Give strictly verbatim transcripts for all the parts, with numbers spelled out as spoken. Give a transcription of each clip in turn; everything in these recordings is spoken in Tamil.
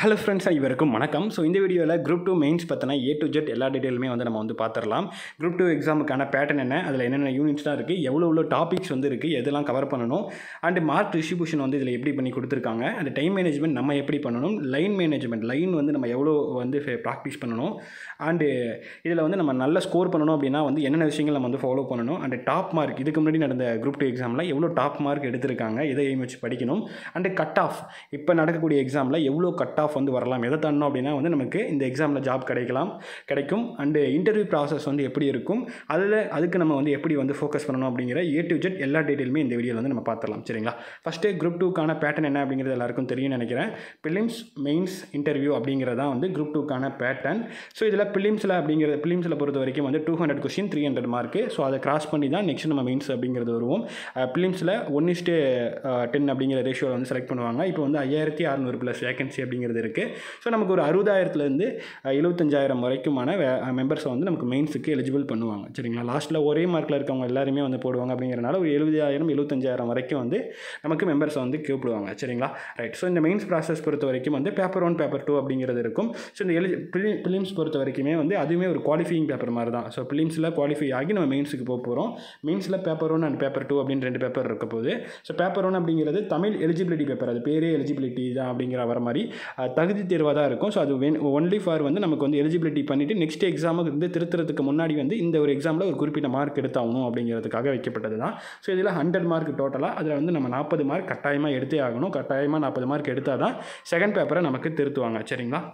ஹலோ ஃப்ரெண்ட்ஸ், இவருக்கும் வணக்கம். ஸோ இந்த வீடியோவில் குரூப் டூ மெயின்ஸ் பற்றின ஏ டு ஜெட் எல்லா டீட்டெயிலுமே வந்து நம்ம வந்து பார்த்துடலாம். குரூப் டூ எக்ஸாமுக்கான பேட்டர்ன் என்ன, அதில் என்னென்ன யூனிட்ஸ்லாம் இருக்குது, எவ்வளோ எவ்வளோ டாபிக்ஸ் வந்து இருக்குது, எதெல்லாம் கவர் பண்ணணும், அண்ட் மார்க் டிஸ்ட்ரிபியூஷன் வந்து இதில் எப்படி பண்ணி கொடுத்துருக்காங்க, அந்த டைம் மேனேஜ்மெண்ட் நம்ம எப்படி பண்ணணும், லைன் மேனேஜ்மெண்ட் லைன் வந்து நம்ம எவ்வளோ வந்து ப்ராக்டிஸ் பண்ணணும், அண்டு இதில் வந்து நம்ம நல்ல ஸ்கோர் பண்ணணும் அப்படின்னா வந்து என்னென்ன விஷயங்கள் நம்ம வந்து ஃபாலோ பண்ணணும், அண்ட் டாப் மார்க் இதுக்கு முன்னாடி நடந்த குரூப் டூ எக்ஸாமில் எவ்வளோ டாப் மார்க் எடுத்திருக்காங்க, எதை எய்ம் வச்சு படிக்கணும், அண்டு கட் ஆஃப் இப்போ நடக்கக்கூடிய எக்ஸாமில் எவ்வளோ கட் ஆஃப் வந்து வரலாம், எதை தாண்டணும் அப்படின்னா வந்து நமக்கு இந்த எக்ஸாமில் ஜாப் கிடைக்கலாம் கிடைக்கும் அண்டு இன்டர்வியூ ப்ராசஸ் வந்து எப்படி இருக்கும், அதில் அதுக்கு நம்ம வந்து எப்படி வந்து ஃபோக்கஸ் பண்ணணும் அப்படிங்கிற ஏ டு ஜெட் எல்லா டீட்டெயிலுமே இந்த வீடியோவில் வந்து நம்ம பார்த்துடலாம். சரிங்களா? ஃபஸ்ட்டு குரூப் டூக்கான பேட்டர்ன் என்ன அப்படிங்கிறது எல்லாருக்கும் தெரியும்னு நினைக்கிறேன். பிலிம்ஸ், மெயின்ஸ், இன்டர்வியூ அப்படிங்கிறதான் வந்து குரூப் டூக்கான பேட்டர்ன். ஸோ இதில் பிலிம்ஸில் அப்படிங்கிற பிலிம்ஸில் பொறுத்த வரைக்கும் வந்து two hundred question three hundred mark. So அதை கிராஸ் பண்ணி தான் நெக்ஸ்ட் நம்ம மெயின்ஸ் அப்படிங்கிறது வருவோம். பிலிம்ஸில் ஒன் இஸ்ட்டு டென் அப்படிங்கிற ரேஷியோவில் வந்து செலக்ட் பண்ணுவாங்க. இப்போ வந்து ஐயாயிரத்தி அறுநூறு ப்ளஸ் வேகன்சி அப்படிங்கிறது இருக்குது. ஸோ நமக்கு ஒரு அறுபதாயிரத்துலேருந்து எழுபத்தஞ்சாயிரம் வரைக்குமான மெம்பர்ஸை வந்து நமக்கு மெயின்ஸுக்கு எலிஜிபிள் பண்ணுவாங்க. சரிங்களா? லாஸ்ட்டில் ஒரே மார்க்கில் இருக்கவங்க எல்லாருமே வந்து போடுவாங்க அப்படிங்கிறனால ஒரு எழுபதாயிரம் எழுபத்தஞ்சாயிரம் வரைக்கும் வந்து நமக்கு மெம்பர்ஸை வந்து கூப்பிடுவாங்க. சரிங்களா? ரைட். ஸோ இந்த மெயின்ஸ் ப்ராசஸ் பொறுத்த வரைக்கும் வந்து பேப்பர் ஒன் பேப்பர் டூ அப்படிங்கிறது இருக்கும். ஸோ இந்த எலி பிலிம்ஸ் பொறுத்த வரைக்குமே வந்து அதுவுமே ஒரு குவாலிஃபையிங் பேப்பர் மாதிரி தான். ஸோ பிலிம்ஸில் குவாலிஃபை ஆகி நம்ம மெயின்ஸுக்கு போக போகிறோம். மெயின்ஸில் paper one and paper two அப்படின்னு ரெண்டு பேப்பர் இருக்க போகுது. ஸோ பேப்பர் ஒன் அப்படிங்கிறது தமிழ் எலிஜிபிலிட்டி பேப்பர், அது பேரே எலிஜிபிலிட்டி தான் அப்படிங்கிற வர மாதிரி தகுதி தேர்வாக தான் இருக்கும். ஸோ அது ஒன்லி ஃபார் வந்து நமக்கு வந்து எலிஜிபிலிட்டி பண்ணிவிட்டு நெக்ஸ்ட் எக்ஸாமுக்கு வந்து திருத்துறதுக்கு முன்னாடி வந்து இந்த ஒரு எக்ஸாமில் ஒரு குறிப்பிட்ட மார்க் எடுத்தாகணும் அப்படிங்கிறதுக்காக வைக்கப்பட்டது தான். ஸோ இதில் ஹண்ட்ரட் மார்க் டோட்டலாக, அதில் வந்து நம்ம நாற்பது மார்க் கட்டாயமாக எடுத்தே ஆகணும். கட்டாயமாக நாற்பது மார்க் எடுத்தால் தான் செகண்ட் பேப்பரை நமக்கு திருத்துவாங்க. சரிங்களா?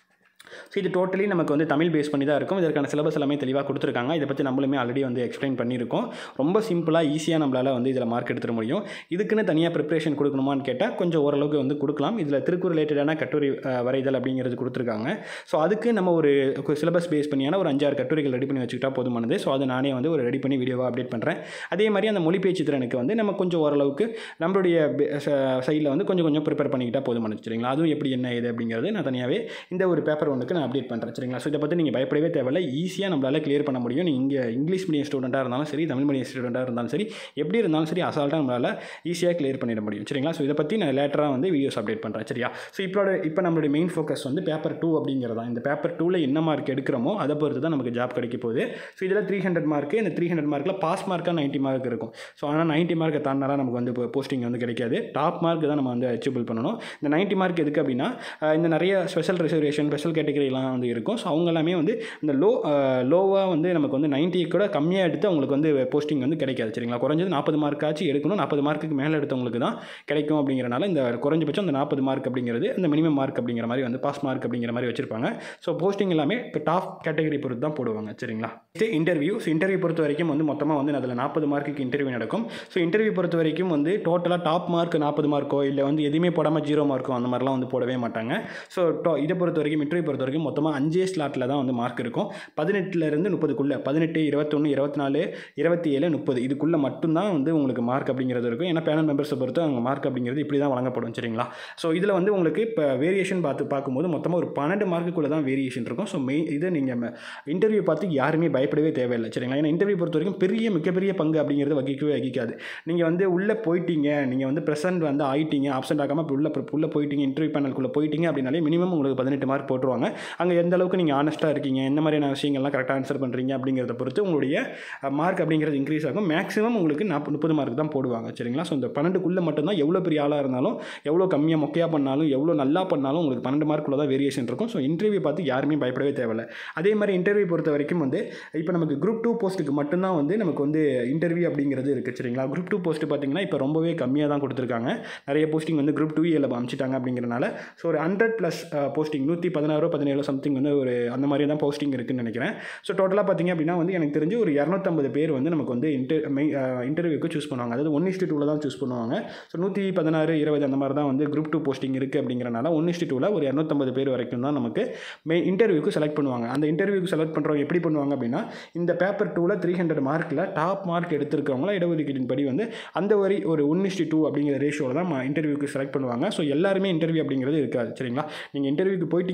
ஸோ இது டோட்டலி நமக்கு வந்து தமிழ் பேஸ் பண்ணி தான் இருக்கும். இதற்கான சிலபஸ் எல்லாமே தெளிவாக கொடுத்துருக்காங்க. இதை பற்றி நம்மளுமே ஆல்ரெடி வந்து எக்ஸ்பிளைன் பண்ணியிருக்கோம். ரொம்ப சிம்பிளாக ஈஸியாக நம்மளால் வந்து இதில் மார்க் எடுத்துட முடியும். இதுக்குன்னு தனியாக ப்ரிப்ரேஷன் கொடுக்கணுமான்னு கேட்டால் கொஞ்சம் ஓரளவுக்கு வந்து கொடுக்கலாம். இதில் திருக்குறள் ரிலேட்டடான கட்டுரை வரைதல் அப்படிங்கிறது கொடுத்துருக்காங்க. ஸோ அதுக்கு நம்ம ஒரு சிலபஸ் பேஸ் பண்ணியான ஒரு அஞ்சாறு கட்டுரைகள் ரெடி பண்ணி வச்சுக்கிட்டா போதுமானது. ஸோ அதை நானே வந்து ஒரு ரெடி பண்ணி வீடியோவாக அப்டேட் பண்ணுறேன். அதே மாதிரி அந்த மொழி பேச்சு திறனுக்கு வந்து நம்ம கொஞ்சம் ஓரளவுக்கு நம்மளுடைய சைடில் வந்து கொஞ்சம் கொஞ்சம் ப்ரிப்பேர் பண்ணிக்கிட்டால் போதுமானது. சரிங்களா? அதுவும் எப்படி என்ன இது அப்படிங்கிறது நான் தனியாகவே இந்த ஒரு பேப்பர் ஒன்றுக்கு நான் அப்டேட் பண்ணுறேன். சரிங்களா? ஸோ இதை பற்றி நீங்கள் பயப்படவே தேவையில்லை. ஈஸியாக நம்மளால் கிளியர் பண்ண முடியும். நீங்கள் இங்கே இங்கிலீஷ் மீடியம் ஸ்டூடெண்ட்டாக இருந்தாலும் சரி, தமிழ் மீடியம் ஸ்டூடெண்ட்டாக இருந்தாலும் சரி, எப்படி இருந்தாலும் சரி அசால்ட்டாக நம்மளால் ஈஸியாக கிளியர் பண்ணிட முடியும். சரிங்களா? ஸோ இதை பற்றி நான் லேட்டராக வந்து வீடியோஸ் அப்டேட் பண்ணுறேன். சரியா? ஸோ இப்போ இப்போ நம்மளுடைய மெயின் ஃபோக்கஸ் வந்து பேப்பர் டூ அப்படிங்கிறதா. இந்த பேப்பர் டூவில் என்ன மார்க் எடுக்கிறோமோ அதை பொறுத்து தான் நமக்கு ஜாப் கிடைக்க போகுது. ஸோ இதில் த்ரீ ஹண்ட்ரட் மார்க்கு, இந்த த்ரீ ஹண்ட்ரட் மார்க்கில் பாஸ் மார்க்காக நைன்ட்டி மார்க் இருக்கும். ஸோ ஆனால் நைன்ட்டி மார்க்கை தாண்டினாலும் நமக்கு வந்து போஸ்டிங் வந்து கிடைக்காது. டாப் மார்க் தான் நம்ம வந்து அச்சீவபிள் பண்ணணும். இந்த நைன்ட்டி மார்க் எதுக்கு அப்படின்னா இந்த நிறைய ஸ்பெஷல் ரிசர்வேஷன் ஸ்பெஷல் கேட்டகரிலாம் வந்து இருக்கும். ஸோ அவங்க எல்லாமே வந்து இந்த லோ லோவாக வந்து நமக்கு வந்து நைன்ட்டி கூட கம்மியாக எடுத்து அவங்களுக்கு வந்து போஸ்டிங் வந்து கிடைக்காது. சரிங்களா? குறைஞ்சது நாற்பது மார்க்காச்சும் எடுக்கணும். நாற்பது மார்க்குக்கு மேலே எடுத்தவங்களுக்கு தான் கிடைக்கும். அப்படிங்கிறனால இந்த குறைஞ்சபட்சம் இந்த நாற்பது மார்க் அப்படிங்கிறது இந்த மினிமம் மார்க் அப்படிங்கிற மாதிரி வந்து பாஸ் மார்க் அப்படிங்கிற மாதிரி வச்சிருப்பாங்க. ஸோ போஸ்டிங் எல்லாமே இப்போ டாப் கேட்டகரி பொறுத்து தான் போடுவாங்க. சரிங்களா? இன்டர்வியூ ஸோ இன்டர்வியூ பொறுத்த வரைக்கும் வந்து மொத்தமாக வந்து அதில் நாற்பது மார்க்குக்கு இன்டர்வியூ நடக்கும். ஸோ இன்டர்வியூ பொறுத்த வரைக்கும் வந்து டோட்டலாக டாப் மார்க் நாற்பது மார்க்கோ இல்லை வந்து எதுவுமே போடாமல் ஜீரோ மார்க்கோ அந்த மாதிரிலாம் வந்து போடவே மாட்டாங்க. ஸோ இதை பொறுத்த வரைக்கும் இன்டர்வியூ பொறுத்த வரைக்கும் மொத்தமாக அஞ்சே ஸ்லாட்டில் தான் வந்து மார்க் இருக்கும். பதினெட்டுலேருந்து முப்பதுக்குள்ளே பதினெட்டு இருபத்தொன்று இருபத்தி நாலு இருபத்தி ஏழு முப்பது இதுக்குள்ளே மட்டும்தான் வந்து உங்களுக்கு மார்க் அப்படிங்கிறது இருக்கும். ஏன்னா பேனல் மெம்பர்ஸை பொறுத்து அவங்க மார்க் அப்படிங்கிறது இப்படி தான் வழங்கப்படும். சரிங்களா? ஸோ இதில் வந்து உங்களுக்கு இப்போ வேரியேஷன் பார்த்து பார்க்கும்போது மொத்தமாக ஒரு பன்னெண்டு மார்க்குள்ளே தான் வேரியேஷன் இருக்கும். ஸோ மெயின் இதை நீங்கள் இன்டர்வியூ பார்த்து யாருமே பயப்படவே தேவையில்லை. சரிங்களா? ஏன்னா இன்டர்வியூ பொறுத்த வரைக்கும் பெரிய மிகப்பெரிய பங்கு அப்படிங்கிறது வகிக்கவே வகிக்காது. நீங்கள் வந்து உள்ளே போயிட்டீங்க, நீங்கள் வந்து ப்ரெசென்ட் வந்து ஆகிட்டீங்க, ஆப்சென்ட் ஆகாமல் இப்போ உள்ளே உள்ளே போயிட்டீங்க, இன்டர்வியூ பேனலுக்குள்ளே போயிட்டீங்க அப்படின்னாலே மினிமம் உங்களுக்கு பதினெட்டு மார்க் போட்டுருவாங்க. அங்கே எந்த அளவுக்கு நீங்கள் ஆனஸ்ட்டாக இருக்கீங்க, என்ன மாதிரியான விஷயங்கள்லாம் கரெக்டாக ஆன்சர் பண்ணுறீங்க அப்படிங்கிறத பொறுத்து உங்களுடைய மார்க் அப்படிங்கிறது இன்க்ரீஸ் ஆகும். மேக்ஸிமம் உங்களுக்கு நாற்பது முப்பது மார்க் தான் போடுவாங்க. சரிங்களா? ஸோ இந்த பன்னெண்டுக்குள்ளே மட்டும்தான் எவ்வளோ பெரிய ஆளாக இருந்தாலும் எவ்வளோ கம்மியாக மொக்கையாக பண்ணாலும் எவ்வளோ நல்லா பண்ணாலும் உங்களுக்கு பன்னெண்டு மார்க்குள்ள தான் வேரியேஷன் இருக்கும். ஸோ இன்டர்வியூ பார்த்து யாருமே பயப்படவே தேவையில்லை. அதே மாதிரி இன்டர்வியூ பொறுத்த வரைக்கும் வந்து இப்போ நமக்கு குரூப் டூ போஸ்ட்டுக்கு மட்டும்தான் வந்து நமக்கு வந்து இன்டர்வியூ அப்படிங்கிறது இருக்குது. சரிங்களா? குரூப் டூ போஸ்ட்டு பார்த்தீங்கன்னா இப்போ ரொம்பவே கம்மியாக தான் கொடுத்துருக்காங்க. நிறைய போஸ்டிங் வந்து குரூப் டூ ஏல அமைச்சிட்டாங்க அப்படிங்கிறனால ஸோ ஒரு ஹண்ட்ரட் ப்ளஸ் போஸ்டிங் நூற்றி பதினாறு பதினேழு சம்திங் வந்து ஒரு அந்த மாதிரி தான் போஸ்டிங் இருக்குன்னு நினைக்கிறேன். ஸோ டோட்டலாக பார்த்தீங்க அப்படின்னா வந்து எனக்கு தெரிஞ்சு ஒரு இரநூத்தம்பது பேர் வந்து நமக்கு வந்து இன்டர் இன்டர்வியூக்கு சூஸ் பண்ணுவாங்க. அதாவது ஒன் இஸ்டி டூவில் தான் சூஸ் பண்ணுவாங்க. ஸோ நூற்றி பதினாறு இருபது அந்த மாதிரி தான் வந்து குரூப் டூ போஸ்டிங் இருக்குது அப்படிங்கிறனால ஒன் இஸ்டி டூவில் ஒரு இரநூத்தம்பது பேர் வரைக்கும் தான் நமக்கு மெயின் இன்டர்வியூக்கு செலக்ட் பண்ணுவாங்க. அந்த இன்டர்வியூக்கு செலக்ட் பண்ணுறவங்க எப்படி பண்ணுவாங்க அப்படின்னா இந்த பேப்பர் டூவில் த்ரீ ஹண்ட்ரட் மார்க்கில் டாப் மார்க் எடுத்திருக்கவங்களா இடஒதுக்கீட்டின் படி வந்து அந்த வரி ஒரு ஒன் இஸ்டி டூ அப்படிங்கிற ரேஷியோவில் தான் இன்டர்வியூக்கு செலக்ட் பண்ணுவாங்க. ஸோ எல்லாருமே இன்டர்வியூ அப்படிங்கிறது இருக்காது. சரிங்களா? நீங்கள் இன்டர்வியூக்கு போயிட்டீங்க அப்படின்னாலே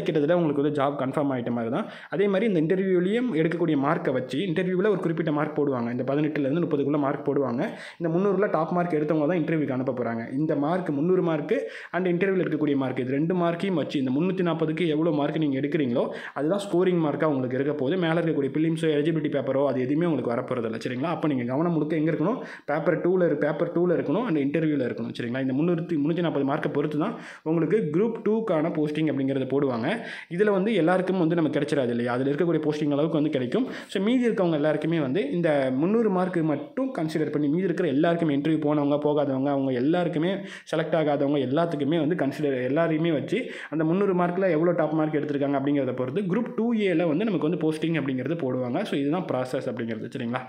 கிட்டத்தட்ட உங்களுக்கு வந்து ஜாப் கன்ஃபார்ம் ஆகிட்ட மாதிரி தான். அதே மாதிரி இந்த இன்டர்வியூலையும் எடுக்கக்கூடிய மார்க்கை வச்சு இன்டர்வியூவில் ஒரு குறிப்பிட்ட மார்க் போடுவாங்க. இந்த பதினெட்டுலேருந்து முப்பதுக்குள்ளே மார்க் போடுவாங்க. இந்த முந்நூறில் டாப் மார்க் எடுத்தவங்க தான் இன்டர்வியூக்கு அனுப்ப போகிறாங்க. இந்த மார்க் முந்நூறு மார்க்கு அண்ட் இன்டர்வியூவில் இருக்கக்கூடிய மார்க் இது ரெண்டு மார்க்கையும் வச்சு இந்த முந்நூற்றி நாற்பதுக்கு எவ்வளோ மார்க் நீங்கள் எடுக்கிறீங்களோ அதுதான் ஸ்கோரிங் மார்க்காக உங்களுக்கு இருக்க போது. மேலே இருக்கக்கூடிய பிலிம்ஸோ எலிஜிபிலிட்டி பேப்பரோ அது எதுவுமே உங்களுக்கு வரப்போகிறதில்ல. சரிங்களா? அப்போ நீங்கள் கவனம் முழுக்க எங்கே இருக்கணும்? பேப்பர் டூவில் பேப்பர் டூவில் இருக்கணும் அண்ட் இன்டர்வியூவில் இருக்கணும். சரிங்களா? இந்த முந்நூற்றி முந்நூற்றி நாற்பது மார்க்கை பொறுத்து தான் உங்களுக்கு குரூப் டூக்கான போஸ்டிங் அப்படிங்கிறத போடுவாங்க. இதில் வந்து எல்லாருக்கும் வந்து நம்ம கிடைச்சிடாது இல்லையா? அதில் இருக்கக்கூடிய போஸ்டிங் அளவுக்கு வந்து கிடைக்கும். ஸோ மீதி இருக்கவங்க எல்லாருக்குமே வந்து இந்த முந்நூறு மார்க்கு மட்டும் கன்சிடர் பண்ணி மீதி இருக்கிற எல்லாருக்குமே இன்டர்வியூ போனவங்க போகாதவங்க அவங்க எல்லாருக்குமே செலக்ட் ஆகாதவங்க எல்லாத்துக்குமே வந்து கன்சிடர் எல்லாரையுமே வச்சு அந்த முந்நூறு மார்க்கில் எவ்வளோ டாப் மார்க் எடுத்திருக்காங்க அப்படிங்கிறத பொறுத்து குரூப் டூ ஏல வந்து நமக்கு வந்து போஸ்டிங் அப்படிங்கிறது போடுவாங்க. ஸோ இதுதான் ப்ராசஸ் அப்படிங்கிறது. சரிங்களா?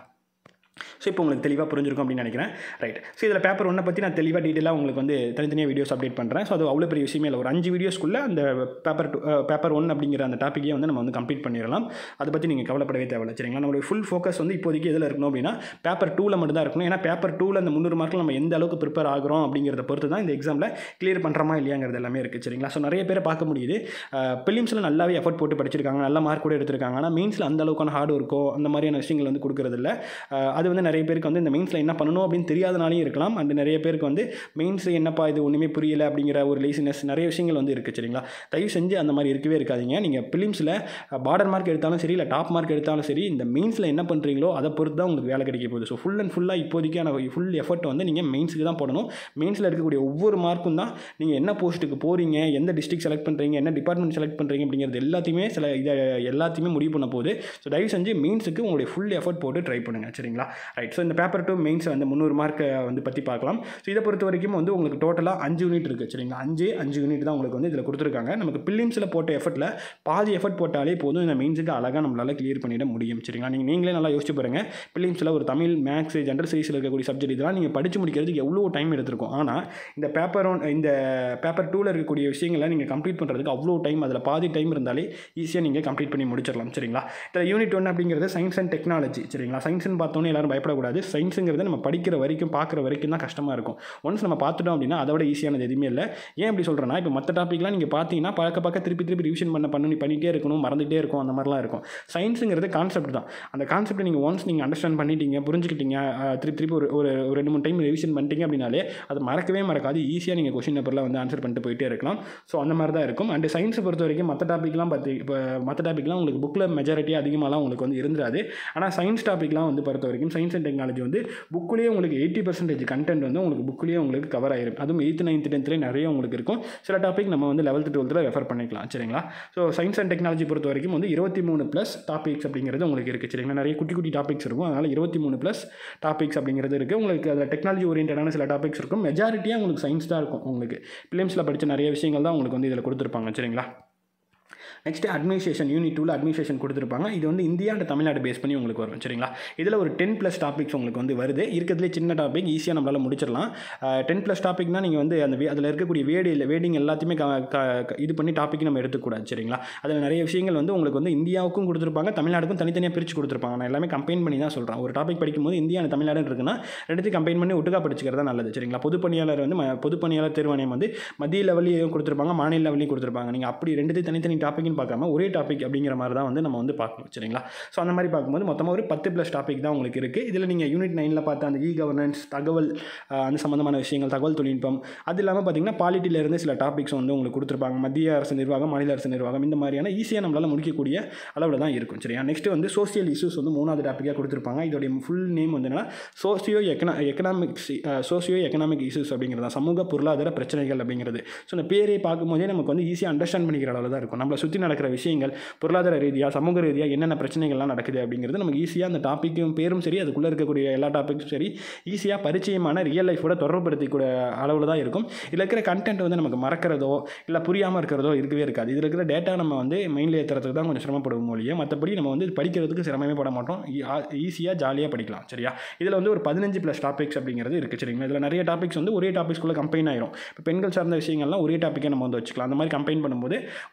ஸோ இப்போ உங்களுக்கு தெளிவாக புரிஞ்சிருக்கும் அப்படின்னு நினைக்கிறேன். ரைட். ஸோ இதில் பேப்பர் ஒன்றை பற்றி நான் தெளிவாக டீட்டெயிலாக உங்களுக்கு வந்து தனித்தனியாக வீடியோஸ் அப்டேட் பண்ணுறேன். ஸோ அது அவ்வளோ பெரிய விஷயமே இல்லை. ஒரு அஞ்சு வீடியோஸ்க்குள்ளே அந்த பேப்பர் டூ பேப்பர் ஒன் அப்படிங்கிற அந்த டாப்பிக்கே வந்து நம்ம வந்து கம்ப்ளீட் பண்ணிடலாம். அதை பற்றி நீங்கள் கவலைப்படவே தேவையில்லை. சரிங்களா? நம்மளுடைய ஃபுல் ஃபோக்கஸ் வந்து இப்போதைக்கு எதில் இருக்கணும் அப்படின்னா பேப்பர் டூவில் மட்டும் தான் இருக்கணும். ஏன்னா பேப்பர் டூவில் அந்த முந்நூறு மார்க்கில் நம்ம எந்த அளவுக்கு ப்ரிப்பேர் ஆகிறோம் அப்படிங்கிறத பொறுத்து தான் இந்த எக்ஸாமில் கிளியர் பண்ணுறோமா இல்லையாங்கிறது எல்லாமே இருக்குது. சரிங்களா? ஸோ நிறைய பேரை பார்க்க முடியுது. பிலிம்ஸில் நல்லாவே எஃபர்ட் போட்டு படிச்சிருக்காங்க, நல்ல மார்க் கூட எடுத்திருக்காங்க. ஆனால் மெயின்ஸில் அந்த அளவுக்கான ஹார்ட் ஒர்க்கோ அந்த மாதிரியான விஷயங்கள் வந்து கொடுக்குறதில்ல. அது வந்து நிறைய பேருக்கு வந்து இந்த மெயின்ஸில் என்ன பண்ணணும் அப்படின்னு தெரியாதனாலையும் இருக்கலாம். அண்ட் நிறைய பேருக்கு வந்து மெயின்ஸ் என்னப்பா இது ஒன்றுமே புரியல அப்படிங்கிற ஒரு லேசினஸ் நிறைய விஷயங்கள் வந்து இருக்குது. சரிங்களா? தயவு செஞ்சு அந்த மாதிரி இருக்கவே இருக்காதிங்க. நீங்கள் பிலிம்ஸில் பார்டர் மார்க் எடுத்தாலும் சரி இல்லை டாப் மார்க் எடுத்தாலும் சரி இந்த மெயின்ஸில் என்ன பண்ணுறீங்களோ அதை பொறுத்து தான் உங்களுக்கு வேலை கிடைக்க போகுது. ஸோ ஃபுல் அண்ட் ஃபுல்லாக இப்போதைக்கான ஃபுல் எஃபர்ட் வந்து நீங்கள் மெயின்ஸுக்கு தான் போடணும். மெயின்ஸில் இருக்கக்கூடிய ஒவ்வொரு மார்க்கும் தான் நீங்கள் என்ன போஸ்ட்டுக்கு போகிறீங்க, எந்த டிஸ்ட்ரிக்ட் செலக்ட் பண்ணுறீங்க, என்ன டிபார்ட்மெண்ட் செலக்ட் பண்ணுறீங்க அப்படிங்கிறது எல்லாத்தையுமே சில இதை எல்லாத்தையுமே முடிவு பண்ண போகுது. ஸோ தயவு செஞ்சு மெயின்ஸுக்கு உங்களுடைய ஃபுல் எஃபர்ட் போட்டு ட்ரை பண்ணுங்கள். சரிங்களா? ரைட். ஸோ இந்த பேப்பர் டூ மெயின்ஸ் வந்து முந்நூறு மார்க்கை வந்து பற்றி பார்க்கலாம். ஸோ இதை பொறுத்த வரைக்கும் வந்து உங்களுக்கு டோட்டலாக அஞ்சு யூனிட் இருக்குது. சரிங்களா? அஞ்சு அஞ்சு யூனிட் தான் உங்களுக்கு வந்து இதில் கொடுத்துருக்காங்க. நமக்கு பிலிம்ஸில் போட்ட எஃபர்ட்டில் பாதி எஃபர்ட் போட்டாலே போதும் இந்த மெயின்ஸுக்கு அழகாக நம்மளால் கிளியர் பண்ணிட முடியும். சரிங்களா? நீங்கள் நீங்களே நல்லா யோசிச்சு பாருங்கள். பிலிம்ஸில் ஒரு தமிழ், மேக்ஸ், ஜென்ரல் ஸ்டடீஸில் இருக்கக்கூடிய சப்ஜெக்ட் இதெல்லாம் நீங்கள் படித்து முடிக்கிறதுக்கு எவ்வளோ டைம் எடுத்திருக்கும். ஆனால் இந்த பேப்பர் ஒன் இந்த பேப்பர் டூவில் இருக்கக்கூடிய விஷயங்களை நீங்கள் கம்ப்ளீட் பண்ணுறதுக்கு அவ்வளோ டைம் அதில் பாதி டைம் இருந்தாலே ஈஸியாக நீங்கள் கம்ப்ளீட் பண்ணி முடிச்சிடலாம். சரிங்களா? இதில் யூனிட் ஒன் அப்படிங்கிறது சயின்ஸ் அண்ட் டெக்னாலஜி. சரிங்களா? சயின்ஸ்னு பார்த்தோன்னே எல்லாரும் பயப்படக்கூடாது. சயின்ஸுங்கிறது நம்ம படிக்கிற வரைக்கும் பார்க்குற வரைக்கும் தான் கஷ்டமாக இருக்கும். ஒன்ஸ் நம்ம பார்த்துட்டோம் அப்படின்னா அதை விட ஈஸியானது எதுவுமே இல்லை. ஏன் அப்படி சொல்கிறேன்னா இப்போ மற்ற டாப்பிக்லாம் நீங்கள் பார்த்தீங்கன்னா பார்க்க பார்க்க திருப்பி திருப்பி ரிவிஷன் பண்ண பண்ணி பண்ணிகிட்டே இருக்கணும், மறந்துகிட்டே இருக்கும், அந்த மாதிரிலாம் இருக்கும். சயின்ஸுங்கிறது கான்செப்ட் தான். அந்த கான்செப்ட்டை நீங்கள் ஒன்ஸ் நீங்கள் அண்டர்ஸ்டாண்ட் பண்ணிட்டீங்க, புரிஞ்சுக்கிட்டீங்க, திருப்பி திருப்பி ஒரு ஒரு ரெண்டு மூணு டைம் ரிவிஷன் பண்ணிட்டீங்க அப்படின்னாலே அது மறக்கவே மறக்காது. ஈஸியாக நீங்கள் கொஸ்டின் பேப்பரில் வந்து ஆன்சர் பண்ணிட்டு போயிட்டே இருக்கலாம். ஸோ அந்த மாதிரி தான் இருக்கும். அண்ட் சயின்ஸை பொறுத்த வரைக்கும் மற்ற டாப்பிக்லாம் பார்த்து இப்போ மற்ற டாப்பிக்லாம் உங்களுக்கு புக்கில் மெஜாரிட்டி அதிகமாகலாம் உங்களுக்கு வந்து இருந்துராது. ஆனால் சயின்ஸ் டாப்பிக்லாம் வந்து பொறுத்த வரைக்கும் சயின்ஸ் அண்ட் டெக்னாலஜி வந்து புக்குலேயே உங்களுக்கு எயிட்டி பர்சன்டேஜ் கண்டென்ட் வந்து உங்களுக்கு புக்லேயே உங்களுக்கு கவர் ஆயிரும். அதுவும் எயித்து நைன்த்து டென்த்லேயே நிறைய உங்களுக்கு இருக்கும். சில டாபிக் நம்ம வந்து லெவல்த்து டுவெல்த்தில் ரெஃபர் பண்ணிக்கலாம். சரிங்களா? ஸோ சயின்ஸ் அண்ட் டெக்னாலஜி பொறுத்த வரைக்கும் வந்து இருபத்தி மூணு ப்ளஸ் டாபிக்ஸ் அப்படிங்கிறது உங்களுக்கு இருக்குது. சரிங்களா? நிறைய குட்டி குட்டி டாபிக்ஸ் இருக்கும். அதனால் இருபத்தி மூணு ப்ளஸ் டாபிக்ஸ் அப்படிங்கிறது இருக்குது. உங்களுக்கு அதில் டெக்னாலஜி ஓரியன்டான சில டாபிக்ஸ் இருக்கும். மெஜாரிட்டியாக உங்களுக்கு சயின்ஸ் தான் இருக்கும். உங்களுக்கு பிலிம்ஸில் படித்த நிறைய விஷயங்கள் தான் உங்களுக்கு வந்து இதில் கொடுத்துருப்பாங்க. சரிங்களா? நெக்ஸ்ட்டு அட்மினிஸ்ட்ரேஷன் யூனிட் டூவில் அட்மினிஸ்ட்ரேஷன் கொடுத்துருப்பாங்க. இது வந்து இந்தியா அண்ட் தமிழ்நாடு பேஸ் பண்ணி உங்களுக்கு வரும். சரிங்களா? இதில் ஒரு டென் ப்ளஸ் டாபிக்ஸ் உங்களுக்கு வந்து வருது. இருக்கிறதுலே சின்ன டாபிக் ஈஸியாக நம்மளால் முடிச்சிடலாம். டென் ப்ளஸ் டாபிக்னால் நீங்கள் வந்து அந்த அதில் இருக்கக்கூடிய வேடி இல்லை வேடிங் எல்லாத்தையுமே இது பண்ணி டாபிக் நம்ம எடுத்துக்கூடாது. சரிங்களா? அதில் நிறைய விஷயங்கள் வந்து உங்களுக்கு வந்து இந்தியாவுக்கும் கொடுத்துருப்பாங்க, தமிழ்நாடுக்கும் தனித்தனியாக பிரித்து கொடுத்துருப்பாங்க. நான் எல்லாமே கம்பைன் பண்ணி தான் சொல்கிறேன். ஒரு டாபிக் படிக்கும்போது இந்தியா அண்ட் தமிழ்நாடு இருக்குன்னா ரெண்டுத்தையும் கம்பைன் பண்ணி ஒட்டுக்கா படிச்சுக்கிறதா நல்லது. சரிங்களா? பொதுப்பணியாளர் வந்து பொதுப்பணியாளர் தேர்வாணையம் வந்து மத்திய லெவலையும் கொடுத்துருப்பாங்க, மாநில லெவலையும் கொடுத்துருப்பாங்க. நீங்கள் அப்படி ரெண்டுத்தையும் தனித்தனி டாபிக்னு பார்க்காம ஒரே டாபிக் அப்படிங்கிற மாதிரி தான் வந்து நம்ம வந்து பார்க்கணும். சரிங்களா? ஸோ அந்த மாதிரி பார்க்கும்போது மொத்தமாக ஒரு பத்து ப்ளஸ் டாபிக் தான் உங்களுக்கு இருக்குது. இதில் நீங்கள் யூனிட் நைனில் பார்த்த அந்த இ கவர்னன்ஸ், தகவல் அந்த சம்மந்தமான விஷயங்கள், தகவல் தொழில்நுட்பம், அது இல்லாமல் பார்த்தீங்கன்னா பாலிட்டியிலேருந்து சில டாபிக்ஸ் வந்து உங்களுக்கு கொடுத்துருப்பாங்க. மத்திய அரசு நிர்வாகம், மாநில அரசு நிர்வாகம், இந்த மாதிரியான ஈஸியாக நம்மளால் முடிக்கக்கூடிய அளவில் தான் இருக்கும். சரியா? நெக்ஸ்ட் வந்து சோசியல் இஷ்யூஸ் வந்து மூணாவது டாப்பிக்காக கொடுத்துருப்பாங்க. இதோடைய ஃபுல் நேம் வந்து என்னன்னா சோசியோ எக்கனா எக்கனாமிக்ஸ் சோசியோ எக்கனாமிக் இஷ்யூஸ் அப்படிங்கிறதா, சமூக பொருளாதார பிரச்சனைகள் அப்படிங்கிறது. ஸோ இந்த பேரை பார்க்கும்போதே நமக்கு வந்து ஈஸியாக அண்டர்ஸ்டாண்ட் பண்ணிக்கிற அளவில் தான் இருக்கும். நம்மளை சுற்றி நடக்கிற விஷயங்கள் பொருளாதார ரீதியாக, சமூக ரீதியாக என்னென்ன பிரச்சனைகள்லாம் நடக்குது அப்படிங்கிறது நமக்கு ஈஸியாக அந்த டாப்பிக்கும் பேரும் சரி, அதுக்குள்ளே இருக்கக்கூடிய எல்லா டாப்பிக்கும் சரி ஈஸியாக பரிச்சயமான ரியல் லைஃபோட தொடர்புபடுத்திக்கூடிய அளவில் தான் இருக்கும். இதில் இருக்கிற கண்டென்ட் வந்து நமக்கு மறக்கிறதோ இல்லை புரியாமல் இருக்கிறதோ இருக்கவே இருக்காது. இதில் இருக்கிற டேட்டா நம்ம வந்து மெயினில் ஏற்றுறதுக்கு தான் கொஞ்சம் சிரமப்படுவோம் மொழியை. மற்றபடி நம்ம வந்து படிக்கிறதுக்கு சிரமமே பட மாட்டோம். ஈஸியாக ஜாலியாக படிக்கலாம். சரியா? இதில் வந்து ஒரு பதினஞ்சு ப்ளஸ் டாபிக்ஸ் அப்படிங்கிறது இருக்குது. சரிங்களா? இதில் நிறைய டாபிக்ஸ் வந்து ஒரே டாபிக்ஸ்குள்ளே கம்பைன் ஆயிரும். இப்போ பெண்கள் சார்ந்த விஷயங்கள்லாம் ஒரே டாப்பிக்கை நம்ம வந்து வச்சுக்கலாம். அந்த மாதிரி கம்பைன் பண்ணும்போது ஒரு பதினஞ்சு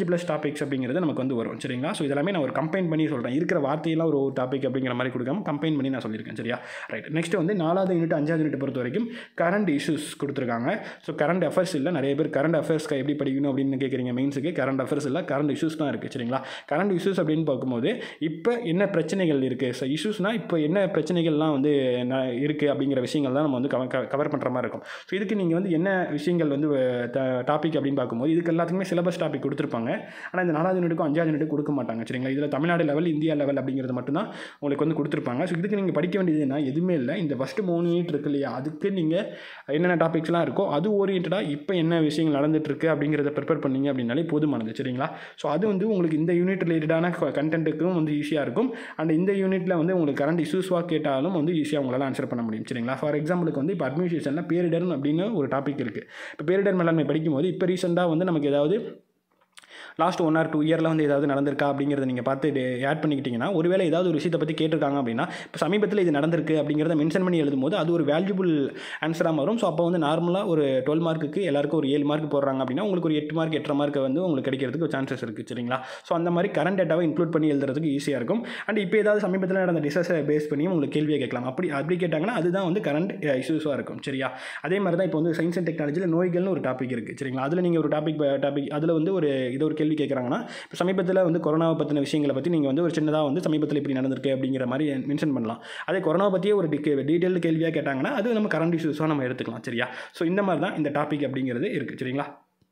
ப்ளஸ் டாபிக்ஸ் அப்படிங்கிறது நமக்கு வந்து வரும் சரிங்களா. ஸோ இதெல்லாமே நான் ஒரு கம்பைன் பண்ணி சொல்கிறேன், இருக்கிற வார்த்தையெல்லாம் ஒரு டாபிக் அப்படிங்கிற மாதிரி கொடுக்காம கம்பைன் பண்ணி நான் சொல்லியிருக்கேன் சரியா. ரைட், நெக்ஸ்ட் வந்து நாலாவது யூனிட் அஞ்சாவது யூனிட் பொறுத்த வரைக்கும் கரண்ட் இஷ்யூஸ் கொடுத்துருக்காங்க. ஸோ கரண்ட் அஃபேர்ஸ் இல்லை, நிறைய பேர் கரண்ட் அஃபேர்ஸ்க்கு எப்படி படிக்கணும் அப்படின்னு கேட்குறீங்க. மெயின்ஸுக்கு கரண்ட் அஃபேர்ஸ் இல்லை, கரண்ட் இஷ்யூஸ் தான் இருக்குது சரிங்களா. கரண்ட் இஷ்யூஸ் அப்படின்னு பார்க்கும்போது இப்போ என்ன பிரச்சனைகள் இருக்குது, ஸோ இஷ்யூஸ்னால் இப்போ என்ன பிரச்சனைகள்லாம் வந்து இருக்குது அப்படிங்கிற விஷயங்கள் தான் நம்ம வந்து கவர் பண்ணுற மாதிரி இருக்கும். ஸோ இதுக்கு நீங்கள் வந்து என்ன விஷயங்கள் வந்து டாபிக் அப்படின்னு பார்க்கும்போது இதுக்கு எல்லாத்துக்குமே சிலபஸ் டாபிக் கொடுத்துருப்பாங்க. ஆனால் இந்த நாலாவது யூனிட்டுக்கும் அஞ்சாவது யூனிட் கொடுக்க மாட்டாங்க சரிங்களா. இதில் தமிழ்நாடு லெவல், இந்தியா லெவல் அப்படிங்கிறது மட்டும்தான் உங்களுக்கு வந்து கொடுத்துருப்பாங்க. ஸோ இதுக்கு நீங்கள் படிக்க வேண்டியதுன்னா எதுவுமே இல்லை. இந்த ஃபஸ்ட்டு மூணு யூனிட் இருக்கு இல்லையா, அதுக்கு நீங்கள் என்னென்ன டாபிக்ஸ்லாம் இருக்கோ அது ஓரியன்டாக இப்போ என்ன விஷயங்கள் நடந்துட்டுருக்கு அப்படிங்கிறத ப்ரிப்பேர் பண்ணிங்க அப்படின்னாலே போதுமானது சரிங்களா. ஸோ அது வந்து உங்களுக்கு இந்த யூனிட் ரிலேட்டடான கண்டென்ட்டுக்கும் வந்து ஈஸியாக இருக்கும். அண்ட் இந்த யூனிட்டில் வந்து உங்களுக்கு கரண்ட் இஷ்யூஸ்வாக கேட்டாலும் வந்து ஈஸியாக உங்களால் ஆன்சர் பண்ண முடியும் சரிங்களா. ஃபார் எக்ஸாம்பிளுக்கு வந்து இப்போ அட்மினிஸ்ட்ரேஷனில் பேரிடர் அப்படின்னு ஒரு டாபிக் இருக்குது. இப்போ பேரிடர் மேலாண்மை படிக்கும்போது இப்போ ரீசெண்டாக வந்து நமக்கு ஏதாவது லாஸ்ட் ஒன் ஆர் டூ இயரில் வந்து ஏதாவது நடந்திருக்கா அப்படிங்கிறத நீங்கள் பார்த்து ஆட் பண்ணிக்கிட்டிங்கன்னா, ஒருவேளை ஏதாவது ஒரு விஷயத்தை பற்றி கேட்டிருக்காங்க அப்படின்னா இப்போ சமீபத்தில் இது நடந்திருக்கு அப்படிங்கிறத மென்ஷன் பண்ணி எழுதும்போது அது ஒரு வேல்யூபிள் ஆன்சராக மாறும். ஸோ அப்போ வந்து நார்மலாக ஒரு டுவெல் மார்க்குக்கு எல்லாருக்கும் ஒரு ஏழு மார்க் போடுறாங்க அப்படின்னா உங்களுக்கு ஒரு எட்டு மார்க் எட்டரை மார்க் வந்து உங்களுக்கு கிடைக்கிறதுக்கு சான்சஸ் இருக்குது சரிங்களா. ஸோ அந்த மாதிரி கரண்ட் டேட்டாவை இன்க்ளூட் பண்ணி எழுதுறதுக்கு ஈஸியாக இருக்கும். அண்ட் இப்போ ஏதாவது சமீபத்தில் நடந்த டிசஸை பேஸ் பண்ணி உங்களுக்கு கேள்வியை கேட்கலாம். அப்படி அப்படி கேட்டாங்கன்னா அதுதான் வந்து கரண்ட் இஷ்யூஸாக இருக்கும் சரியா. அதே மாதிரி தான் இப்போ வந்து சயின்ஸ் அண்ட் டெக்னாலஜியில் நோய்கள்னு ஒரு டாபிக் இருக்குது சரிங்களா. அதில் நீங்கள் ஒரு டாபிக் டாபிக் அதில் வந்து ஒரு இது ஒரு கேள்வி கேட்குறாங்கன்னா, இப்போ சமீபத்தில் வந்து கொரோனாவை பற்றின விஷயங்களை பற்றி நீங்கள் வந்து ஒரு சின்னதாக வந்து சமீபத்தில் இப்படி நடந்திருக்கு அப்படிங்கிற மாதிரி மென்ஷன் பண்ணலாம். அதே கொரோனா பற்றியே ஒரு டீட்டெயில் கேள்வியாக கேட்டாங்கன்னா அது நம்ம கரண்ட் இஷ்யூஸாக நம்ம எடுத்துக்கலாம் சரியா. ஸோ இந்த மாதிரி தான் இந்த டாபிக் அப்படிங்கிறது இருக்குது சரிங்களா.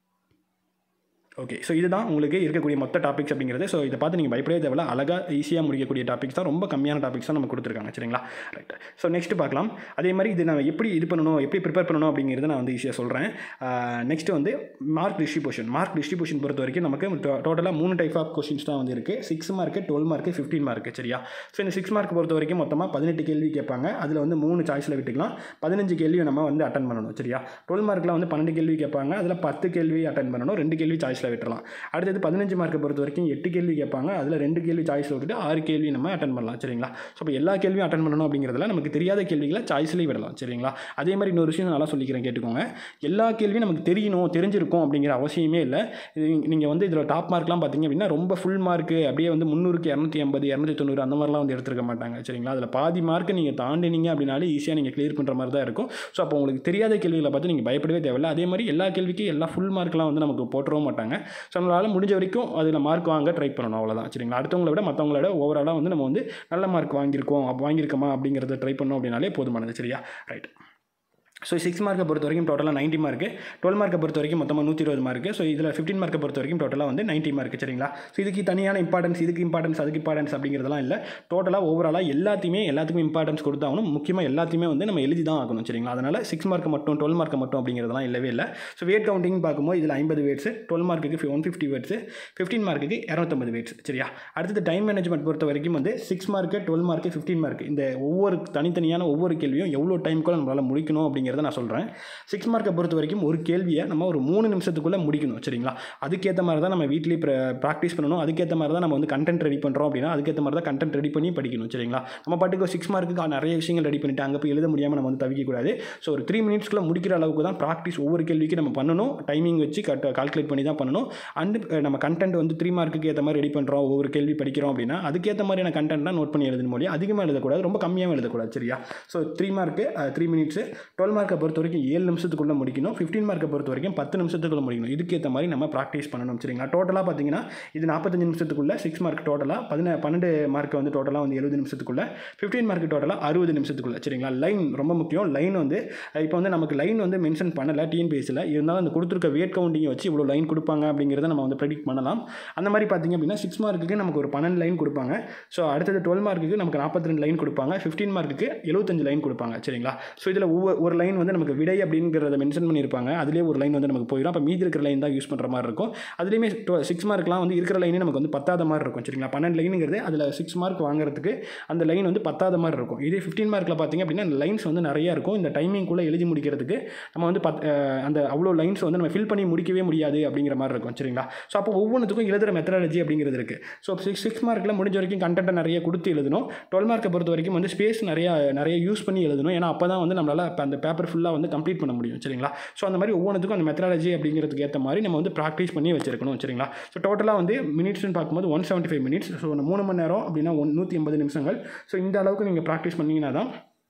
ஓகே, ஸோ இதுதான் உங்களுக்கு இருக்கக்கூடிய மொத்த டாபிக்ஸ் அப்படிங்கிறது. ஸோ இதை பார்த்து நீங்கள் பயப்படவே தேவையில்ல, அழகாக ஈஸியாக முடிக்கக்கூடிய டாபிக்ஸ் தான், ரொம்ப கம்மியான டாபிக்ஸ் தான் நம்ம கொடுத்துருக்காங்க சரிங்களா. ரைட், ஸோ நெக்ஸ்ட் பார்க்கலாம். அதே மாதிரி இது நான் எப்படி இது பண்ணணும், எப்படி ப்ரிப்பேர் பண்ணணும் அப்படிங்கிறத நான் வந்து ஈஸியாக சொல்கிறேன். நெக்ஸ்ட் வந்து மார்க் டிஸ்ட்ரிபியூஷன். மார்க் டிஸ்ட்ரிபியூஷன் பொறுத்த வரைக்கும் நமக்கு டோட்டலாக மூணு டைப் ஆஃப் கொஸ்டின்ஸ் தான் வந்து இருக்குது. Six mark, twelve mark, fifteen mark சரியா. ஸோ இந்த சிக்ஸ் மார்க் பொறுத்த வரைக்கும் மொத்தமாக பதினெட்டு கேள்வி கேட்பாங்க. அதில் வந்து மூணு சாய்ஸில் விட்டுக்கலாம், பதினஞ்சு கேள்வி நம்ம வந்து அட்டன் பண்ணணும் சரியா. டுவெல் மார்க்கில் வந்து பன்னெண்டு கேள்வி கேட்பாங்க, அதில் பத்து கேள்வி அட்டன் பண்ணணும், ரெண்டு கேள்வி சாய்ஸில் விட்டுறலாம். அடுத்தது பதினஞ்சு மார்க்கை பொறுத்த வரைக்கும் எட்டு கேள்வி கேட்பாங்க, அதில் ரெண்டு கேள்வி சாய்ஸில் விட்டுட்டு ஆறு கேள்வி நம்ம அட்டன் பண்ணலாம் சரிங்களா. ஸோ இப்போ எல்லா கேள்வியும் அட்டன் பண்ணணும் அப்படிங்கிறதுல நமக்கு தெரியாத கேள்விகளை சாய்ஸ்லேயே விடலாம் சரிங்களா. அதே மாதிரி இன்னொரு விஷயம் நல்லா சொல்லிக்கிறேன் கேட்டுக்கோங்க, எல்லா கேள்வியும் நமக்கு தெரியணும் தெரிஞ்சிருக்கும் அப்படிங்கிற அவசியமே இல்லை. நீங்கள் வந்து இதில் டாப் மார்க்லாம் பார்த்தீங்க அப்படின்னா ரொம்ப ஃபுல் மார்க்கு அப்படியே வந்து முந்நூறுக்கு இரநூத்தி ஐம்பது இரநூத்தி தொண்ணூறு அந்த மாதிரிலாம் வந்து எடுத்துருக்க மாட்டாங்க சரிங்களா. அதில் பாதி மார்க்கு நீங்கள் தாண்டினீங்க அப்படின்னாலே ஈஸியாக நீங்கள் கிளியர் பண்ணுற மாதிரி தான் இருக்கும். ஸோ அப்போ உங்களுக்கு தெரியாத கேள்விகளை பார்த்து நீங்கள் பயப்படவே தேவையில்லை. அதே மாதிரி எல்லா கேள்விக்கும் எல்லா ஃபுல் மார்க்லாம் வந்து நமக்கு போட்டுறவும் மாட்டாங்க. ஸோ நம்மளால் முடிஞ்ச வரைக்கும் அதில் மார்க் வாங்க ட்ரை பண்ணணும், அவ்வளோதான் சரிங்களா. அடுத்தவங்களை விட மற்றவங்களோட ஓவராலாக வந்து நம்ம வந்து நல்ல மார்க் வாங்கியிருக்கோம் வாங்கியிருக்கோமா அப்படிங்கிறத ட்ரை பண்ணோம் அப்படின்னாலே போதுமானது சரியா. ரைட், ஸோ சிக்ஸ் மார்க்கை பொறுத்த வரைக்கும் டோட்டலாக நைன்ட்டி மார்க்கு, டுவெல் மார்க்கை பொறுத்த வரைக்கும் மொத்தமாக நூற்றி இருபது மார்க்கு. ஸோ இதில் ஃபிஃப்டீன் மார்க்கை பொறுத்த வரைக்கும் டோட்டலாக வந்து நைன்ட்டி மார்க்கு சரிங்களா. ஸோ இதுக்கு தனியான இம்பார்ட்டன்ஸ், இதுக்கு இம்பார்ட்டன்ஸ் அதுக்கு இம்பார்ட்டன்ஸ் அப்படிங்கிறதெல்லாம் இல்லை. டோட்டலாக ஓவராலாக எல்லாத்தையுமே எல்லாத்துக்கும் இம்பார்ட்டன்ஸ் கொடுத்தாகணும். முக்கியமாக எல்லாத்தையுமே வந்து நம்ம எழுதி தான் ஆகணும் சரிங்களா. அதனால் சிக்ஸ் மார்க்கு மட்டும் டுவெல் மார்க்கு மட்டும் அப்படிங்கிறதெல்லாம் இல்லவே இல்லை. ஸோ வெயிட் கவுண்டிங் பார்க்கும்போது இதில் ஐம்பது வேட்ஸ், டுவெல் மார்க்குக்கு ஒன் ஃபிஃப்டி வேட்ஸ், ஃபிஃப்டீன் மார்க்குக்கு இரநூத்தம்பது வேட்ஸ் சரியா. அடுத்தது டைம் மேனேஜ்மெண்ட் பொறுத்த வரைக்கும் வந்து six mark, twelve mark, fifteen mark இந்த ஒவ்வொரு தனித்தனியான ஒவ்வொரு கேள்வியும் எவ்வளோ டைமுக்குள்ள நம்மளால் முடிக்கணும் அப்படிங்கிறத நான் சொல்கிறேன். சிக்ஸ் மார்க்கை பொறுத்த வரைக்கும் ஒரு கேள்வியை நம்ம ஒரு மூணு நிமிஷத்துக்குள்ளே முடிக்கணும் சரிங்களா. அதுக்கேற்ற மாதிரி தான் நம்ம வீட்லேயே ப்ராக்டிஸ் பண்ணணும். அதுக்கேற்ற மாதிரி தான் நம்ம வந்து கண்டென்ட் ரெடி பண்ணுறோம் அப்படின்னா அதுக்கேற்ற மாதிரி தான் கண்டென்ட் ரெடி பண்ணி படிக்கணும் சரிங்களா. நம்ம பாட்டுக்கு சிக்ஸ் மார்க்குக்கு நிறைய விஷயங்கள் ரெடி பண்ணிட்டு அங்கே போய் எழுத முடியாமல் நம்ம வந்து தவிக்கக்கூடாது. ஸோ ஒரு த்ரீ மினிட்ஸ்க்குள்ளே முடிக்கிற அளவுக்கு தான் ப்ராக்டிஸ் ஒவ்வொரு கேள்விக்கு நம்ம பண்ணணும். டைமிங் வச்சு கட் கால்குலேட் பண்ணி தான் பண்ணணும். அண்ட் நம்ம கண்டென்ட் வந்து த்ரீ மார்க்குக்கு ஏற்ற மாதிரி ரெடி பண்ணுறோம், ஒவ்வொரு கேள்வி படிக்கிறோம் அப்படின்னா அதுக்கேற்ற மாதிரியான கண்டென்ட் தான் நோட் பண்ணி எழுதணும் மொழி. அதிகமாக எழுதக்கூடாது, ரொம்ப கம்மியாக எழுதக்கூடாது சரியா. So three mark three minutes, twelve மார்க்கை பொறுத்த வரைக்கும் ஏழு நிமிஷத்துக்குள்ளே முடிக்கணும், ஃபிஃப்டீன் மார்க்கை பொறுத்த வரைக்கும் பத்து நிமிஷத்துக்குள்ள முடிக்கணும். இதுக்கேற்ற மாதிரி நம்ம ப்ராக்டிஸ் பண்ணணும் சரிங்களா. டோட்டலாக பார்த்தீங்கன்னா இது நாற்பத்தஞ்சு நிமிஷத்துக்குள்ள சிக்ஸ் மார்க் டோட்டலாக பதின பன்னெண்டு மார்க் வந்து டோட்டலாக வந்து எழுபது நிமிஷத்துக்குள்ள, ஃபிஃப்டீன் மார்க் டோட்டலாக அறுபது நிமிஷத்துக்குள்ள சரிங்களா. லைன் ரொம்ப முக்கியம். லைன் வந்து இப்போ வந்து நமக்கு லைன் வந்து மென்ஷன் பண்ணலை டிஎன்பிஎஸ்சியில், இருந்தாலும் அந்த கொடுத்துருக்க வெயிட் கவுண்டிங் வச்சு இவ்வளோ லைன் கொடுப்பாங்க அப்படிங்கிறத நம்ம வந்து ப்ரெடிக்ட் பண்ணலாம். அந்த மாதிரி பார்த்தீங்க அப்படின்னா சிக்ஸ் மார்க்குக்கு நமக்கு ஒரு பன்னெண்டு லைன் கொடுப்பாங்க. ஸோ அடுத்தது டுவெல் மார்க்குக்கு நமக்கு நாற்பத்தி ரெண்டு லைன் கொடுப்பாங்க, ஃபிஃப்டீன் மார்க்குக்கு எழுபத்தஞ்சு லைன் கொடுப்பாங்க சரிங்களா. ஸோ இதில் ஒவ்வொரு ஒரு லைன் வந்து நமக்கு விடை அப்படிங்கிறத மென்ஷன் பண்ணியிருப்பாங்க, அதிலே ஒரு லைன் வந்து நமக்கு போயிடும். அப்போ மீதி இருக்கிற லைன் தான் யூஸ் பண்ணுற மாதிரி இருக்கும். அதுலேயுமே சிக்ஸ் மார்க்லாம் வந்து இருக்கிற லைனே நமக்கு வந்து பத்தாத மாதிரி இருக்கும் சரிங்களா. பன்னெண்டு லைனுங்கிறது அதில் சிக்ஸ் மார்க் வாங்குறதுக்கு அந்த லைன் வந்து பத்தாத மாதிரி இருக்கும். இதே ஃபிஃப்டீன் மார்க்கில் பார்த்தீங்க அப்படின்னா அந்த லைன்ஸ் வந்து நிறையா இருக்கும். இந்த டைமிங்குள்ளே எழுதி முடிக்கிறதுக்கு நம்ம வந்து பத் அந்த அவ்வளோ லைன்ஸ் வந்து நம்ம ஃபில் பண்ணி முடிக்கவே முடியாது அப்படிங்கிற மாதிரி இருக்கும் சரிங்களா. ஸோ அப்போ ஒவ்வொன்றுத்துக்கும் எழுதுகிற மெத்தடாலஜி அப்படிங்கிறது இருக்குது. ஸோ சிக்ஸ் சிக்ஸ் மார்க்கில் முடிஞ்ச வரைக்கும் கண்டென்ட்டை நிறைய கொடுத்து எழுதணும். டுவெல் மார்க்கை பொறுத்த வரைக்கும் வந்து ஸ்பேஸ் நிறையா நிறைய யூஸ் பண்ணி எழுதணும். ஏன்னா அப்போ தான் வந்து நம்மளால் அந்த பேப்பர் ஃபுல்லாக வந்து கம்ப்ளீட் பண்ண முடியும் சரிங்களா. ஸோ அந்த மாதிரி ஒவ்வொன்றுக்கும் அந்த மெத்தடாலஜி அப்படிங்கிறதுக்கு ஏற்ற மாதிரி நம்ம வந்து ப்ராக்டிஸ் பண்ணி வச்சிருக்கணும் சரிங்களா. ஸோ டோட்டலாக வந்து மினிட்ஸ்னு பார்க்கும்போது one seventy five minutes. So மூணு மணி நேரம் அப்படின்னா ஒன் நூற்றி எண்பது நிமிஷங்கள். ஸோ இந்த அளவுக்கு நீங்கள் ப்ராக்டிஸ் பண்ணிங்கன்னா தான்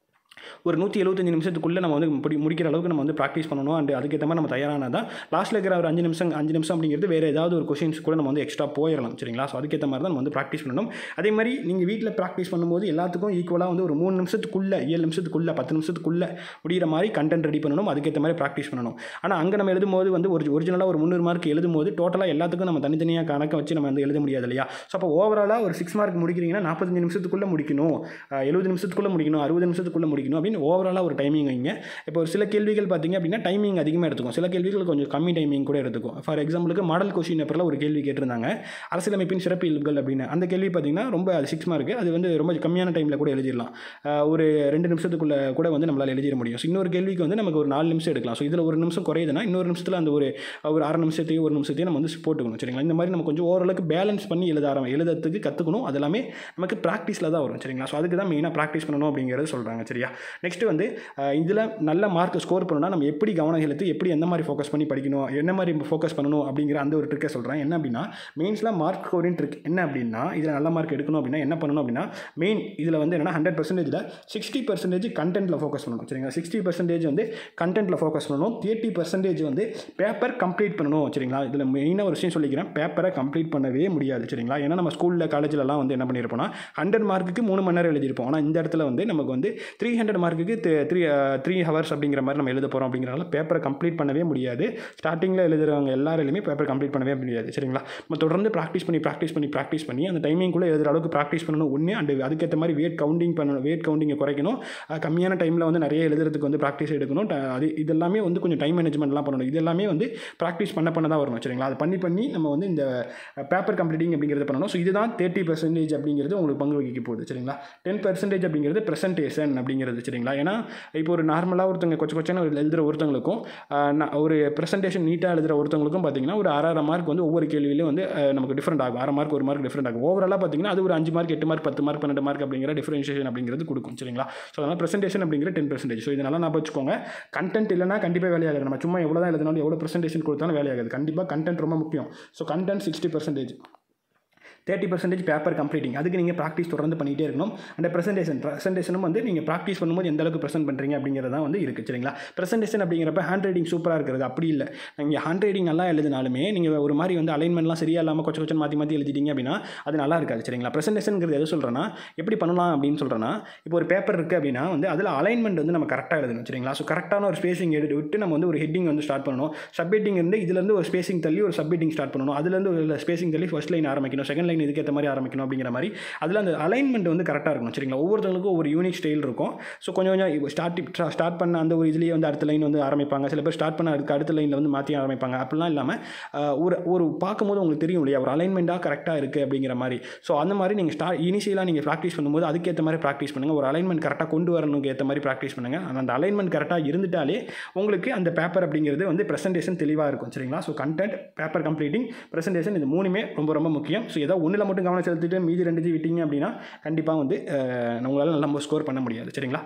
ஒரு நூற்றி எழுபத்தஞ்சு நிமிஷத்துக்குள்ளே நம்ம வந்து முடி முடிக்கிற அளவுக்கு நம்ம வந்து ப்ராக்டிஸ் பண்ணணும். அண்ட் அதுக்கேற்ற மாதிரி நம்ம தயாரானா தான் லாஸ்ட்டில் இருக்கிற ஒரு அஞ்சு நிமிஷம் அஞ்சு நிமிஷம் அப்படிங்கிறது வேறு ஏதாவது ஒரு கொஷின்ஸ் கூட நம்ம வந்து எக்ஸ்ட்ரா போயிடலாம் சரிங்களா. ஸோ அதுக்கேற்ற மாதிரி தான் நம்ம வந்து ப்ராக்டிஸ் பண்ணணும். அதே மாதிரி நீங்கள் வீட்டில் ப்ராக்டிஸ் பண்ணும்போது எல்லாத்துக்கும் ஈக்குவலாக வந்து ஒரு மூணு நிமிஷத்துக்குள்ளே ஏழு நிமிஷத்துக்குள்ளே பத்து நிமிஷத்துக்குள்ளே முடிகிற மாதிரி கண்டென்ட் ரெடி பண்ணணும். அதுக்கேற்ற மாதிரி ப்ராக்டிஸ் பண்ணணும். ஆனால் அங்கே நம்ம எழுதும்போது வந்து ஒரு ஒரிஜினலாக ஒரு முந்நூறு மார்க் எழுதும்போது டோட்டலாக எல்லாத்துக்கும் நம்ம தனித்தனியாக கணக்கை வச்சு நம்ம வந்து எழுத முடியாது இல்லையா. ஸோ அப்போ ஓவராலாக ஒரு சிக்ஸ் மார்க் முடிக்கிறீங்கன்னா நாற்பத்தஞ்சு நிமிஷத்துக்குள்ளே முடிக்கணும், எழுபது நிமிஷத்துக்குள்ளே முடிக்கணும், அறுபது நிமிஷத்துக்குள்ளே முடிக்கணும் அப்படின்னு ஓவராலாக ஒரு டைமிங் வைங்க. இப்போ ஒரு சில கேள்விகள் பார்த்தீங்க அப்படின்னா டைமிங் அதிகமாக எடுத்துக்கும், சில கேள்விகள் கொஞ்சம் கம்மி டைமிங் கூட எடுத்துக்கும். ஃபார் எக்ஸாம்பிளுக்கு மாடல் கொஸ்டின் பேப்பரில் ஒரு கேள்வி கேட்டிருந்தாங்க, அரசியலமைப்பின் சிறப்பு இயல்புகள் அப்படின்னு. அந்த கேள்வி பார்த்தீங்கன்னா ரொம்ப அது சிக்ஸ் மார்க், அது வந்து ரொம்ப கம்மியான டைமில் கூட எழுதிடலாம், ஒரு ரெண்டு நிமிஷத்துக்குள்ளே கூட வந்து நம்மளால் எழுதிட முடியும். ஸோ இன்னொரு கேள்விக்கு வந்து நமக்கு ஒரு நாலு நிமிஷம் எடுக்கலாம். ஸோ இதில் ஒரு நிமிஷம் குறையுதுன்னா இன்னொரு நிமிஷத்தில் அந்த ஒரு ஒரு அரை நிமிஷத்தையும் ஒரு நிமிஷத்தையும் நம்ம வந்து போட்டுக்கணும் சரிங்களா. இந்த மாதிரி நம்ம கொஞ்சம் ஓரளவுக்கு பேலன்ஸ் பண்ணி எழுத ஆரம்பி எழுதுறதுக்கு கற்றுக்கணும். அது எல்லாமே நமக்கு ப்ராக்டிஸில் தான் வரும் சரிங்களா. ஸோ அதுக்கு தான் மெயினாக ப்ராக்டிஸ் பண்ணணும் அப்படிங்கிறது சொல்கிறாங்க சரியா. நெக்ஸ்ட்டு வந்து இதில் நல்ல மார்க் ஸ்கோர் பண்ணணும்னா நம்ம எப்படி கவனம் செலுத்தி எப்படி எந்த மாதிரி ஃபோக்கஸ் பண்ணி படிக்கணும், என்ன மாதிரி ஃபோக்கஸ் பண்ணணும் அப்படிங்கிற அந்த ஒரு ட்ரிக்கை சொல்கிறேன். என்ன அப்படின்னா மெயின்ஸில் மார்க் ஸ்கோரிங் ட்ரிக் என்ன அப்படின்னா, இதில் நல்ல மார்க் எடுக்கணும் அப்படின்னா என்ன பண்ணணும் அப்படின்னா, மெயின் இதில் வந்து என்னென்னா ஹண்ட்ரட் பர்சன்டேஜில் சிக்ஸ்டி பர்சன்டேஜ் கண்டென்ட்டில் ஃபோக்கஸ் பண்ணணும் சரிங்களா. சிக்ஸ்டி பர்சன்டேஜ் வந்து கண்டென்ட்டில் ஃபோக்கஸ் பண்ணணும், தேர்ட்டி பர்சன்டேஜ் வந்து பேப்பர் கம்ப்ளீட் பண்ணணும் சரிங்களா. இதில் மெயினாக ஒரு விஷயம் சொல்லிக்கிறேன், பேப்பரை கம்ப்ளீட் பண்ணவே முடியாது சரிங்களா. ஏன்னா நம்ம ஸ்கூலில் காலேஜிலலாம் வந்து என்ன பண்ணியிருப்போம்னா ஹண்ட்ரட் மார்க்குக்கு மூணு மணி நேரம் எழுதியிருப்போம். ஆனால் இந்த இடத்துல வந்து நமக்கு வந்து த்ரீ ஹண்ட்ரட் மார்க்குக்கு த்ரீ த்ரீ ஹவர்ஸ் அப்படிங்கிற மாதிரி நம்ம எழுத போகிறோம். அப்படிங்கிறனால பேப்பரை கம்ப்ளீட் பண்ணவே முடியாது. ஸ்டார்டிங்கில் எழுதுறவங்க எல்லாருமே பேப்பர் கம்ப்ளீட் பண்ணவே முடியாது சரிங்களா. நம்ம தொடர்ந்து ப்ராக்டிஸ் பண்ணி ப்ராக்டிஸ் பண்ணி ப்ராக்டிஸ் பண்ணி அந்த டைமிங்குள்ளே எழுதுகிற அளவுக்கு ப்ராக்டிஸ் பண்ணணும் ஒன்று. அண்ட் அதுக்கேற்ற மாதிரி வெயிட் கவுண்டிங் பண்ணணும், வெயிட் கவுண்டிங்கை குறைக்கணும். கம்மியான டைமில் வந்து நிறைய எழுதுறதுக்கு வந்து ப்ராக்டிஸ் எடுக்கணும். அது இதெல்லாமே வந்து கொஞ்சம் டைம் மேனேஜ்மெண்ட்லாம் பண்ணணும். இது எல்லாமே வந்து ப்ராக்டிஸ் பண்ண பண்ண தான் வரணும் சரிங்களா. அது பண்ணி பண்ணி நம்ம வந்து இந்த பேப்பர் கம்ப்ளீட்டிங் அப்படிங்கிறது பண்ணணும். ஸோ இதுதான் தேர்ட்டி பர்சன்டேஜ் அப்படிங்கிறது உங்களுக்கு பங்கு வகிக்க போகுது சரிங்களா. டென் பர்சன்டேஜ் அப்படிங்கிறது ப்ரெசன்டேஷன் அப்படிங்கிறது சரிங்களா. ஏன்னா இப்போ ஒரு நார்மலாக ஒருத்தங்க கொச்ச கொச்சன்னு எழுதுகிற ஒருத்தவங்களுக்கும் ஒரு ப்ரெசன்டேஷன் நீட்டாக எழுதுகிற ஒருத்தவங்களுக்கும் பார்த்தீங்கன்னா ஒரு அரை மார்க் வந்து ஒவ்வொரு கேள்வியிலும் வந்து நமக்கு டிஃப்ரெண்ட் ஆகும். அரை மார்க் ஒரு மார்க் டிஃப்ரெண்ட் ஆகும். ஓவராலாக பார்த்தீங்கன்னா அது ஒரு அஞ்சு மார்க் எட்டு மார்க் பத்து மார்க் பன்னெண்டு மார்க் அப்படிங்கிற டிஃபரன்ஷியேஷன் அப்படிங்கிறது கொடுக்கும் சரிங்களா. ஸோ அதனால் ப்ரெசன்டேஷன் அப்படிங்கிற டென் பர்சன்டேஜ். ஸோ இதனால நான் வச்சுக்கோங்க, கண்டென்ட் இல்லைனா கண்டிப்பாக வேலையாகாது. நம்ம சும்மா எவ்வளோ தான் எழுதினாலும் எவ்வளோ ப்ரெசன்டேஷன் கொடுத்தாலும் வேலையாகாது. கண்டிப்பாக கண்டென்ட் ரொம்ப முக்கியம். So content sixty percentage, thirty percentage paper completing. அதுக்கு நீங்கள் ப்ராக்டிஸ் தொடர்ந்து பண்ணிகிட்டே இருக்கணும். அந்த ப்ரெசன்டேஷன் ப்ரெசன்டேஷனும் வந்து நீங்கள் ப்ராக்டிஸ் பண்ணும்போது எந்த அளவுக்கு ப்ரெசென்ட் பண்ணுறீங்க அப்படிங்கிறதா வந்து இருக்குது சரிங்களா. ப்ரெசன்டேஷன் அப்படிங்கிறப்ப ஹேண்ட் ரைட்டிங் சூப்பராக இருக்கிறது அப்படி இல்லை. நீங்கள் ஹேண்ட் ரைட்டிங் நல்லா எழுதினாலுமே நீங்கள் ஒரு மாதிரி வந்து அலைன்மெண்ட்லாம் சரியாக இல்லாமல் கொச்ச கொச்சன் மாற்றி மாற்றி எழுதிட்டீங்க அப்படின்னா அது நல்லா இருக்காது சரிங்களா. ப்ரெசன்டேஷனுங்கிறது எது சொல்கிறேன்னா எப்படி பண்ணலாம் அப்படின்னு சொல்கிறேன்னா, இப்போ ஒரு பேப்பர் இருக்குது அப்படின்னா வந்து அதில் அலைன்மெண்ட் வந்து நம்ம கரெக்டாக எழுதணும் சரிங்களா. ஸோ கரெக்டான ஒரு ஸ்பேசிங் எடுத்து விட்டு நம்ம வந்து ஒரு ஹெட்டிங் வந்து ஸ்டார்ட் பண்ணணும். சப்ஹெட்டிங் இருந்து இதுலேருந்து ஒரு ஸ்பேசிங் தள்ளி ஒரு சப்ஹெட்டிங் ஸ்டார்ட் பண்ணணும். அதுலேருந்து ஒரு ஸ்பேசிங் தள்ளி ஃபர்ஸ்ட் லைன் ஆரம்பிக்கணும், செகண்ட் லைன் இதுக்கேற்ற மாதிரி ஆரம்பிக்கணும் அப்படிங்கிற மாதிரி அதில் அந்த அலைன்மெண்ட் வந்து கரெக்டாக இருக்கணும் சரிங்களா. ஒவ்வொருத்தவங்களுக்கும் ஒரு யூனிக் ஸ்டைல் இருக்கும். ஸோ கொஞ்சம் கொஞ்சம் ஸ்டார்ட் ஸ்டார்ட் பண்ண அந்த ஒரு இதுலேயே வந்து அடுத்த லைன் வந்து ஆரம்பிப்பாங்க. சில பேர் ஸ்டார்ட் பண்ண அதுக்கு அடுத்த லைனில் வந்து மாற்றி ஆரம்பிப்பாங்க. அப்படிலாம் இல்லாமல் ஒரு ஒரு பார்க்கும்போது உங்களுக்கு தெரியும் இல்லையா, ஒரு அலைன்மெண்ட்டாக கரெக்டாக இருக்குது அப்படிங்கிற மாதிரி. ஸோ அந்த மாதிரி நீங்கள் ஸ்டார்ட் இனிஷியலாக நீங்கள் ப்ராக்டிஸ் பண்ணும்போது அதுக்கேற்ற மாதிரி ப்ராக்டிஸ் பண்ணுங்கள். ஒரு அலைன்மெண்ட் கரெக்டாக கொண்டு வரணுக்கு ஏற்ற மாதிரி ப்ராக்டிஸ் பண்ணுங்கள். அந்த அலைன்மெண்ட் கரெக்டாக இருந்துட்டாலே உங்களுக்கு அந்த பேப்பர் அப்படிங்கிறது வந்து ப்ரெசன்டேஷன் தெளிவாக இருக்கும் சரிங்களா. So content, paper completing, presentation இது மூணுமே ரொம்ப ரொம்ப முக்கியம். ஸோ ஏதோ ஒன்றில் மட்டும் கவனம் செலுத்திட்டு மீதி ரெண்டு விட்டீங்க அப்படின்னா கண்டிப்பாக வந்து உங்களால் நல்லா ஸ்கோர் பண்ண முடியாது சரிங்களா.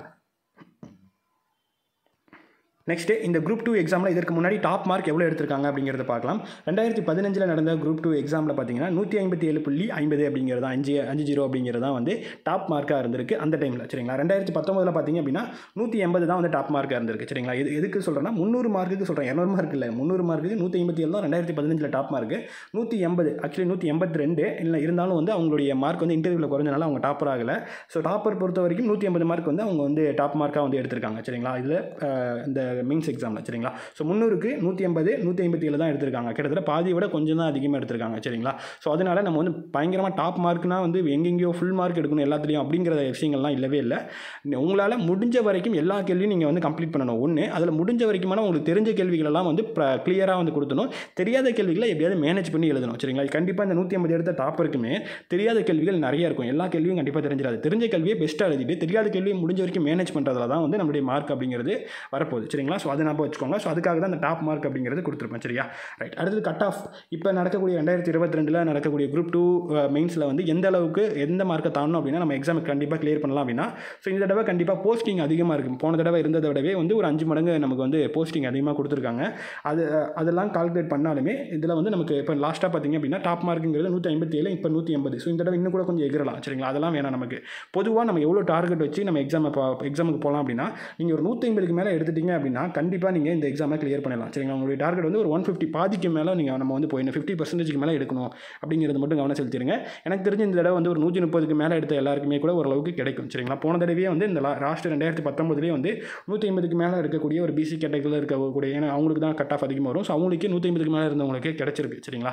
நெக்ஸ்ட்டு இந்த குரூப் டூ எக்ஸாமில் இதற்கு முன்னாடி டாப் மார்க் எவ்வளோ எடுத்திருக்காங்க அப்படிங்கிறத பார்க்கலாம். ரெண்டாயிரத்தி பதினஞ்சில் நடந்த குரூப் டூ எக்ஸாமில் பார்த்தீங்கன்னா நூற்றி ஐம்பத்தி ஏழு புள்ளி ஐம்பது அப்படிங்கிறது தான் அஞ்சு அஞ்சு ஜீரோ அப்படிங்கிறது தான் வந்து டாப் மார்க்காக இருந்திருக்கு அந்த டைமில் சரிங்களா. ரெண்டாயிரத்தி பத்தொம்பதில் பார்த்தீங்க அப்படின்னா நூற்றி எண்பது தான் வந்து டாப் மார்க்காக இருந்திருக்கு சரிங்களா. இது எதுக்கு சொல்கிறேன்னா முந்நூறு மார்க்குக்கு சொல்கிறேன், இரநூறு மார்க் இல்லை, முந்நூறு மார்க்குக்கு நூற்றி ஐம்பத்தி ஏழு தான் ரெண்டாயிரத்தி பதினஞ்சில் டாப் மார்க்கு. நூற்றி எண்பது ஆக்சுவலி நூற்றி எண்பத்தி ரெண்டு இல்லை இருந்தாலும் வந்து அவங்களுடைய மார்க் வந்து இன்டர்வியூவில் குறைஞ்சனால அவங்க டாப்பர் ஆகலை. ஸோ டாப்பர் பொறுத்த வரைக்கும் நூற்றி ஐம்பது மார்க் வந்து அவங்க வந்து டாப் மார்க்காக வந்து எடுத்திருக்காங்க சரிங்களா. இதில் இந்த மெயின்ஸ் எக்ஸாமில் சரிங்களா. ஸோ முந்நூறுக்கு நூற்றி ஐம்பது நூற்றி ஐம்பத்தி ஏழு தான் எடுத்திருக்காங்க. கிட்டத்தட்ட பாதியை விட கொஞ்சம் தான் அதிகமாக எடுத்திருக்காங்க சரிங்களா. ஸோ அதனால நம்ம வந்து பயங்கரமாக டாப் மார்க்னா வந்து எங்கெங்கேயோ ஃபுல் மார்க் எடுக்கணும் எல்லாத்துலேயும் அப்படிங்கிற விஷயங்கள்லாம் இல்லவே இல்லை. உங்களால் முடிஞ்ச வரைக்கும் எல்லா கேள்வியும் நீங்கள் வந்து கம்ப்ளீட் பண்ணணும். ஒன்று அதில் முடிஞ்ச வரைக்குமான உங்களுக்கு தெரிஞ்ச கேள்விகளெல்லாம் வந்து கிளியராக வந்து கொடுத்தணும். தெரியாத கேள்விகளை எப்படியாவது மேனேஜ் பண்ணி எழுதணும் சரிங்களா. கண்டிப்பாக இந்த நூற்றி ஐம்பது எடுத்த டாப்பருக்குமே தெரியாத கேள்விகள் நிறைய இருக்கும். எல்லா கேள்வியும் கண்டிப்பாக தெரிஞ்சிடாது. தெரிஞ்ச கேள்வியை பெஸ்ட்டாக எழுதிட்டு தெரியாத கேள்வியை முடிஞ்ச வரைக்கும் மேனேஜ் பண்ணுறதுல தான் வந்து நம்மளுடைய மார்க் அப்படிங்கிறது வரப்போகுது சரிங்களா. சரிங்களா. ஸோ அது ஞாபகம் வச்சுக்கோங்க. ஸோ அதுக்காக தான் அந்த டாப் மார்க் அப்படிங்கிறது கொடுத்துருப்பேன். சரியா, ரைட். அடுத்தது கட் ஆஃப். இப்போ நடக்கக்கூடிய ரெண்டாயிரத்தி இருபத்தி ரெண்டில் நடக்கக்கூடிய குரூப் டூ மெயின்ஸில் வந்து எந்த அளவுக்கு எந்த மார்க்கை தாண்டணும் அப்படின்னா நம்ம எக்ஸாமுக்கு கண்டிப்பாக கிளியர் பண்ணலாம் அப்படின்னா, ஸோ இந்த தடவை கண்டிப்பாக போஸ்டிங் அதிகமாக இருக்கும். போன தடவை இருந்ததை விடவே வந்து ஒரு அஞ்சு மடங்கு நமக்கு வந்து போஸ்டிங் அதிகமாக கொடுத்துருக்காங்க. அது அதெல்லாம் கால்குலேட் பண்ணாலுமே இதில் வந்து நமக்கு இப்போ லாஸ்ட்டாக பார்த்தீங்க அப்படின்னா டாப் மார்க்குங்கிறது நூற்றி ஐம்பத்தி ஏழு இப்போ நூற்றி எண்பது. ஸோ இந்த தடவை இன்னும் கூட கொஞ்சம் எகிரலாம். சரிங்களா, அதெல்லாம் வேணாம். நமக்கு பொதுவாக நம்ம எவ்வளோ டார்கெட் வச்சு நம்ம எக்ஸாம் எக்ஸாமுக்கு போகலாம் அப்படின்னா, நீங்கள் ஒரு நூற்றி ஐம்பதுக்கு மேலே எடுத்துட்டீங்க அப்படின்னா கண்டிப்பாக நீங்கள் இந்த எக்ஸாமை கிளியர் பண்ணலாம். சரிங்களா, உங்களுடைய டார்கெட் வந்து ஒரு ஒன் ஃபிஃப்டி பாதிக்கு மேலே நீங்கள் நம்ம வந்து போயிடணும். ஃபிஃப்டி பர்சன்டேஜ்க்கு மேலே எடுக்கணும் அப்படிங்கிறது மட்டும் கவனம் செலுத்திடுங்க. எனக்கு தெரிஞ்ச இந்த தடவை வந்து ஒரு நூற்றி முப்பதுக்கு மேலே எடுத்த எல்லாருக்குமே கூட ஓரளவுக்கு கிடைக்கும். சரிங்களா, போன தடவையே வந்து இந்த லாஸ்ட் ரெண்டாயிரத்தி பத்தொம்பதுலேயே வந்து நூற்றி ஐம்பதுக்கு மேலே இருக்கக்கூடிய ஒரு பிசி கேட்டகரியில் இருக்கக்கூடிய, ஏன்னா அவங்களுக்கு தான் கட் ஆஃப் அதிகமாக வரும். ஸோ அவங்களுக்கு நூற்றி ஐம்பதுக்கு மேலே இருந்தவங்களுக்கு கிடைச்சிருக்கு. சரிங்களா,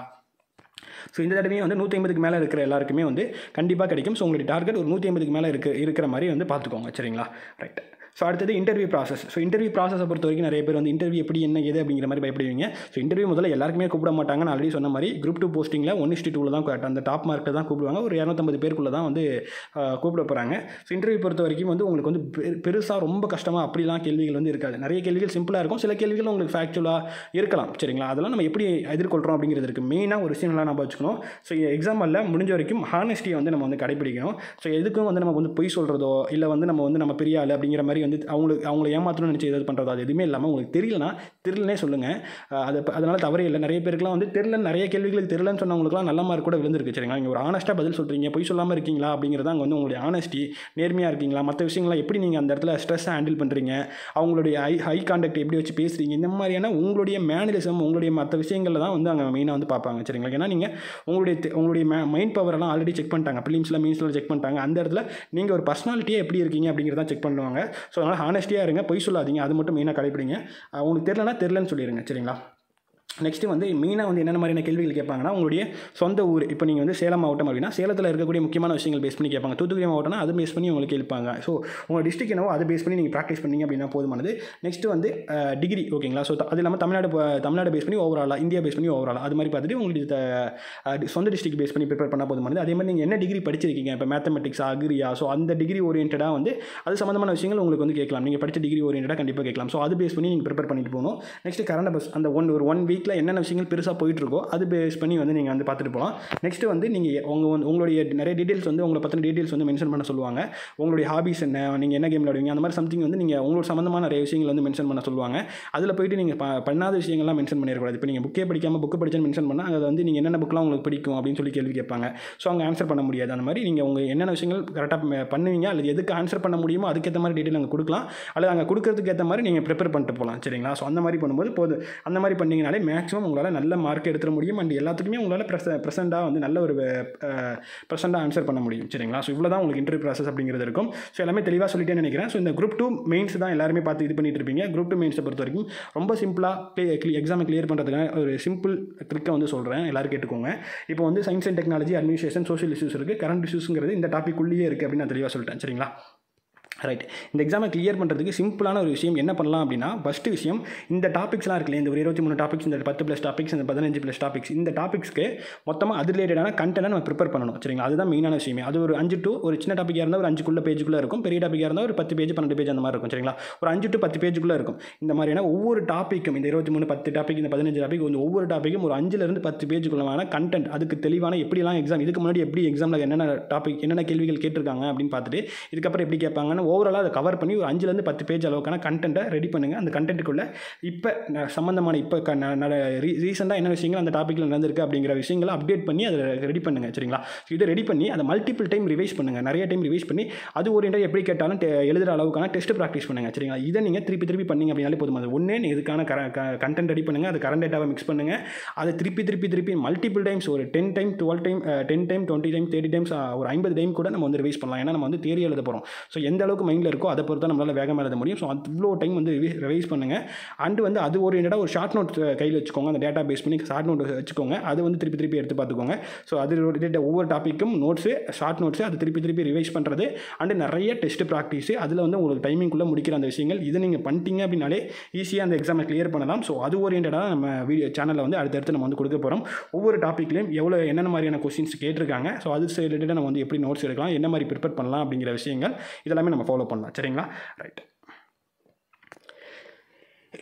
ஸோ இந்த தடவையும் வந்து நூற்றி ஐம்பதுக்கு மேலே இருக்கிற எல்லாருக்குமே வந்து கண்டிப்பாக கிடைக்கும். ஸோ உங்களுடைய டார்கெட் ஒரு நூற்றி ஐம்பதுக்கு மேலே இருக்க இருக்கிற மாதிரி வந்து பார்த்துக்கோங்க. சரிங்களா, ரைட். ஸோ அடுத்தது இன்டர்வியூ ப்ராசஸ். ஸோ இன்டர்வியூ ப்ராசஸை பொறுத்த வரைக்கும் நிறைய பேர் வந்து இன்டர்வியூ எப்படி என்ன ஏது அப்படிங்கிற மாதிரி பயப்படுவீங்க. ஸோ இன்டர்வியூ முதல்ல எல்லாருக்குமே கூப்பிட மாட்டாங்க. நான் ஆல்ரெடி சொன்ன மாதிரி குரூப் டூ போஸ்டிங்கில் ஒன் இஸ்டி டூவில் தான் அந்த டாப் மார்க்கில் தான் கூப்பிடுவாங்க. ஒரு இரநூத்தம்பது பேருக்குள்ளே தான் வந்து கூப்பிட போகிறாங்க. ஸோ இன்டர்வியூ பொறுத்த வரைக்கும் வந்து உங்களுக்கு வந்து பெருசாக ரொம்ப கஷ்டமாக அப்படிலாம் கேள்விகள் வந்து இருக்காது. நிறைய கேள்விகள் சிம்பிளாக இருக்கும். சில கேள்விகள் உங்களுக்கு ஃபேக்சுவலாக இருக்கலாம். சரிங்களா, அதெல்லாம் நம்ம எப்படி எதிர்கொள்கிறோம் அப்படிங்கிறது இருக்குது. மெயினாக ஒரு விஷயம்லாம் நம்ம வச்சுக்கணும். ஸோ எக்ஸாமில் முடிஞ்ச வரைக்கும் ஹானஸ்டியை வந்து நம்ம வந்து கடைப்பிடிக்கணும். ஸோ எதுக்கும் வந்து நம்ம வந்து பொய் சொல்கிறதோ இல்லை வந்து நம்ம வந்து நம்ம பெரிய ஆள் அப்படிங்கிற மாதிரி வந்து அவங்களுக்கு அவங்க ஏமாற்றணும்னு நினச்சி எதாவது பண்ணுறது அது எதுவுமே இல்லாமல் உங்களுக்கு தெரியலனா தெரியலனே சொல்லுங்கள். அது அதனால் தவறே இல்லை. நிறைய பேருக்குலாம் வந்து தெரியலன்னு நிறைய கேள்விகளுக்கு தெரியலன்னு சொன்னவங்களுக்குலாம் நல்ல மார்க் கூட விழுந்திருக்கு. சரிங்களா, நீங்கள் ஒரு ஆனஸ்ட்டாக பதில் சொல்கிறீங்க, பொய் சொல்லாமல் இருக்கீங்களா அப்படிங்கிறது அங்கே வந்து உங்களுடைய ஆனஸ்டி, நேர்மையாக இருக்கீங்களா, மற்ற விஷயங்கள்லாம் எப்படி நீங்கள் அந்த இடத்துல ஸ்ட்ரெஸ்ஸை ஹேண்டில் பண்ணுறீங்க, அவங்களுடைய ஐ ஹை கான்டாக்ட் எப்படி வச்சு பேசுகிறீங்க, இந்த மாதிரியான உங்களுடைய மேனரிசம் உங்களுடைய மற்ற விஷயங்களில் தான் வந்து அங்கே மெயினாக வந்து பார்ப்பாங்க. சரிங்களா, ஏன்னா நீங்கள் உங்களுடைய உங்களுடைய மைண்ட் பவரெல்லாம் ஆல்ரெடி செக் பண்ணிட்டாங்க. ப்ரிலிம்ஸில் மீன்ஸில் செக் பண்ணிட்டாங்க. அந்த இடத்துல நீங்கள் ஒரு பர்சனாலிட்டியாக எப்படி இருக்கீங்க அப்படிங்கிறத செக் பண்ணுவாங்க. ஸோ அதனால் ஹானஸ்டியாக இருங்க, பொய் சொல்லாதீங்க. அது மட்டும் மெயினாக கடைப்பிடிங்க. உங்களுக்கு தெரியலனா தெரியலன்னு சொல்லிடுங்க. சரிங்களா, நெக்ஸ்ட்டு வந்து மெயினாக வந்து என்னென்ன மாதிரியான கேள்விகள் கேட்பாங்கன்னா, உங்களுடைய சொந்த ஊர். இப்போ நீங்கள் வந்து சேலம் மாவட்டம் அப்படின்னா சேலத்தில் இருக்கக்கூடிய முக்கியமான விஷயங்கள் பேஸ் பண்ணி கேட்பாங்க. தூத்துக்குடி மாவட்டம்னா அது பேஸ் பண்ணி உங்களுக்கு கேட்பாங்க. ஸோ உங்கள் டிஸ்ட்ரிக் என்னவோ அதை பேஸ் பண்ணி நீங்கள் ப்ராக்டிஸ் பண்ணிங்க அப்படின்னா போதுமானது. நெக்ஸ்ட்டு வந்து டிகிரி. ஓகேங்களா, ஸோ அது இல்லாமல் தமிழ்நாடு தமிழ்நாடு பேஸ் பண்ணி ஓவராலாக, இந்தியா பேஸ் பண்ணி ஓவராலாக அது மாதிரி பார்த்துட்டு உங்களுக்கு சொந்த டிஸ்ட்ரிக் பேஸ் பண்ணி ப்ரிப்பேர் பண்ணால் போதுமானது. அதே மாதிரி நீங்கள் என்ன டிகிரி படிச்சிருக்கீங்க, இப்போ மேத்தமெட்டிக்ஸ், அக்ரியா, ஸோ அந்த டிகிரி ஓரியன்டாக வந்து அது சம்மந்தமான விஷயங்கள் உங்களுக்கு வந்து கேட்கலாம். நீங்கள் படித்த டிகிரி ஓரியன்டாக கண்டிப்பாக கேட்கலாம். ஸோ அது பேஸ் பண்ணி நீங்கள் ப்ரிப்பேர் பண்ணிட்டு போகணும். நெக்ஸ்ட்டு கரண்ட் அஃபேர்ஸ் அந்த ஒன் ஒரு ஒன் வீக்கில் என்னென்ன விஷயங்கள் பெருசாக போயிட்டுருக்கோ அது பேஸ் பண்ணி வந்து நீங்கள் வந்து பார்த்துட்டு போகலாம். நெக்ஸ்ட்டு வந்து நீங்கள் உங்கள் வந்து உங்களுடைய நிறைய டீட்டெயில்ஸ் வந்து உங்களை பற்றின டீட்டெயில்ஸ் வந்து மென்ஷன் பண்ண சொல்லுவாங்க. உங்களுடைய ஹாபிஸ் என்ன, நீங்கள் என்ன கேம் விளையாடுவீங்க, அந்த மாதிரி சம்திங் வந்து நீங்கள் உங்களோட சம்மந்தமான நிறைய விஷயங்கள் வந்து மென்ஷன் பண்ண சொல்லுவாங்க. அதில் போய்ட்டு நீங்கள் ப பண்ணாத விஷயங்கள்லாம் மென்ஷன் பண்ணிடக்கூடாது. இப்போ நீங்கள் புக்கே படிக்காமல் புக்கு படிச்சேன்னு மென்ஷன் பண்ணால் அதை வந்து நீங்கள் என்னென்ன புக்கெலாம் உங்களுக்கு பிடிக்கும் அப்படின்னு சொல்லி கேள்வி கேட்பாங்க. ஸோ அங்கே ஆன்சர் பண்ண முடியாது. அந்த மாதிரி நீங்கள் உங்கள் என்னென்ன விஷயங்கள் கரெக்டாக பண்ணுவீங்க அல்லது எதுக்கு ஆன்சர் பண்ண முடியுமோ அதுக்கேற்ற மாதிரி டீட்டெயில் அங்கே கொடுக்கலாம். அல்லது அங்கே கொடுக்கறதுக்கு ஏற்ற மாதிரி நீங்கள் ப்ரிப்பேர் பண்ணிட்டு போகலாம். சரிங்களா, ஸோ அந்த மாதிரி பண்ணும்போது போது அந்த மாதிரி பண்ணிங்கனாலே மேக்ஸிமம் உங்களால் நல்ல மார்க் எடுத்துட முடியும். அண்ட் எல்லாத்துக்குமே உங்களால் ப்ரெச ப்ரெசென்ட்டாக வந்து நல்ல ஒரு ப்ரெசென்ட்டாக ஆன்சர் பண்ண முடியும். சரிங்களா, ஸோ இவ்வளோ தான் உங்களுக்கு இன்டர்வியூ ப்ராசஸ் அப்படிங்கிறது இருக்கும். ஸோ எல்லாமே தெளிவாக சொல்லிட்டேன்னு நினைக்கிறேன். ஸோ இந்த குரூப் டூ மெயின்ஸ் தான் எல்லாருமே பார்த்து இது பண்ணிட்டு இருப்பீங்க. குரூப் டூ மெயின்ஸை பொறுத்த வரைக்கும் ரொம்ப சிம்பிளாக எக்ஸாமை கிளியர் பண்ணுறதுக்கான ஒரு சிம்பிள் ட்ரிக்கை வந்து சொல்கிறேன், எல்லாரும் கேட்டுக்கோங்க. இப்போ வந்து science and technology, administration, social issues இருக்குது, கரண்ட் இஷ்யூஸுங்கிறது இந்த டாபிக் உள்ளே இருக்குது அப்படின்னு நான் தெளிவாக சொல்லிட்டேன். சரிங்களா, ரைட். இந்த எக்ஸாமை கிளியர் பண்ணுறதுக்கு சிம்பிளான ஒரு விஷயம் என்ன பண்ணலாம் அப்படின்னா, ஃபஸ்ட்டு விஷயம் இந்த டாபிக்ஸ்லாம் இருக்குல்ல, இந்த ஒரு இருபத்தி மூணு டாபிக்ஸ், இந்த பத்து ப்ளஸ் டாபிக்ஸ், இந்த பதினஞ்சு ப்ளஸ் டாபிக்ஸ், இந்த டாபிக்ஸ்க்கு மொத்தமாக அது ரிலேட்டடான கண்டென்ட்டை நம்ம ப்ரிப்பேர் பண்ணணும். சரிங்களா, அதுதான் மெயினான விஷயமே. அது ஒரு அஞ்சு டு ஒரு சின்ன டாப்பிக்காக இருந்தால் ஒரு அஞ்சுக்குள்ள பேஜுக்குள்ளே இருக்கும். பெரிய டாப்பிக்காக இருந்தால் ஒரு பத்து பேஜ் பன்னெண்டு பேஜ் அந்த மாதிரி இருக்கும். சரிங்களா, ஒரு அஞ்சு டு பத்து பேஜுக்குள்ளே இருக்கும். இந்த மாதிரியான ஒவ்வொரு டாப்பிக்கும் இந்த இருபத்தி மூணு பத்து டாபிக் இந்த பதினஞ்சு டாபிக் வந்து ஒவ்வொரு டாப்பிக்கும் ஒரு அஞ்சுலேருந்து பத்து பேஜுக்குள்ளமான கண்டென்ட், அதுக்கு தெளிவான எப்படிலாம் எக்ஸாம் இதுக்கு முன்னாடி எப்படி எக்ஸாமில் என்னென்ன டாபிக் என்னென்ன கேள்விகள் கேட்டிருக்காங்க அப்படின்னு பார்த்துட்டு இதுக்கப்புறம் எப்படி கேட்பாங்கன்னு ஓவராலாக அதை கவர் பண்ணி ஒரு அஞ்சுலேருந்து பத்து பேஜ் அளவுக்கான கண்டென்ட்டை ரெடி பண்ணுங்கள். அந்த கண்டென்ட்டுக்குள்ளே இப்போ சம்மந்தமான இப்போ ரீசெண்டாக என்ன விஷயங்கள் அந்த டாப்பிக்கில் நடந்திருக்கு அப்படிங்கிற விஷயங்களை அப்டேட் பண்ணி அதை ரெடி பண்ணுங்கள். சரிங்களா, இதை ரெடி பண்ணி அதை மல்டிபிள் டைம் ரிவைஸ் பண்ணுங்கள். நிறைய டைம் ரிவைஸ் பண்ணி அது ஓரியண்டாக எப்படி கேட்டாலும் எழுதுகிற அளவுக்கான டெஸ்ட் ப்ராக்டிஸ் பண்ணுங்கள். சரிங்களா, இதை நீங்கள் திருப்பி திருப்பி பண்ணிங்க அப்படின்னாலே போதும். அது ஒன்றே இதுக்கான கண்டென்ட் ரெடி பண்ணுங்கள், அது கரண்ட் டேட்டாவை மிக்ஸ் பண்ணுங்கள், அதை திருப்பி திருப்பி திருப்பி மல்டிபிள் டைம்ஸ் ஒரு ten time twelve time ten time twenty time thirty times ஒரு ஐம்பது டைம் கூட நம்ம வந்து ரிவைஸ் பண்ணலாம். ஏன்னா நம்ம வந்து தேரி எழுத போகிறோம். ஸோ எந்த அளவுக்கு மைண்டில் இருக்கோ அதை பொறுத்து நம்மளால் வேகமாக எழுத முடியும். ஸோ அவ்வளோ டைம் வந்து ரிவைஸ் பண்ணுங்கள். அண்டு வந்து அது ஓரியன்டாக ஒரு ஷார்ட் நோட் கையில் வச்சுக்கோங்க. அந்த டேட்டா பேஸ் பண்ணி ஷார்ட் நோட் வச்சுக்கோங்க. அது வந்து திருப்பி திருப்பி எடுத்து பார்த்துக்கோங்க. ஸோ அது ஒவ்வொரு டாப்பிக்கும் நோட்ஸு ஷார்ட் நோட்ஸு அது திருப்பி திருப்பி ரிவைஸ் பண்ணுறது அண்டு நிறைய டெஸ்ட் ப்ராக்டிஸு அதில் வந்து உங்களுக்கு டைமிங்குள்ளே முடிக்கிற அந்த விஷயங்கள் இதை நீங்கள் பண்ணிட்டீங்க அப்படின்னாலே ஈஸியாக அந்த எக்ஸாமை கிளியர் பண்ணலாம். ஸோ அது ஓரியன்டாக நம்ம வீடியோ சேனலில் வந்து அடுத்தடுத்து நம்ம வந்து கொடுக்க போகிறோம். ஒவ்வொரு டாப்பிக்லையும் எவ்வளோ என்னென்ன மாதிரியான கொஸ்டின்ஸ் கேட்டிருக்காங்க, ஸோ அது ரிலேட்டடாக நம்ம வந்து எப்படி நோட்ஸ் எடுக்கலாம், என்ன மாதிரி ப்ரிப்பேர் பண்ணலாம் அப்படிங்கிற விஷயங்கள் இதெல்லாமே நம்ம ஃபாலோ பண்ணலாம். சரிங்களா, ரைட்.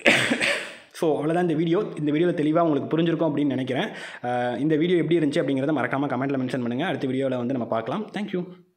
ஸோ அவ்வளோதான் இந்த வீடியோ. இந்த வீடியோவில் தெளிவாக உங்களுக்கு புரிஞ்சிருக்கும் அப்படின்னு நினைக்கிறேன். இந்த வீடியோ எப்படி இருந்துச்சு அப்படிங்கிறத மறக்காமல் கமெண்ட்டில் மென்ஷன் பண்ணுங்கள். அடுத்த வீடியோவில் வந்து நம்ம பார்க்கலாம். தேங்க்யூ.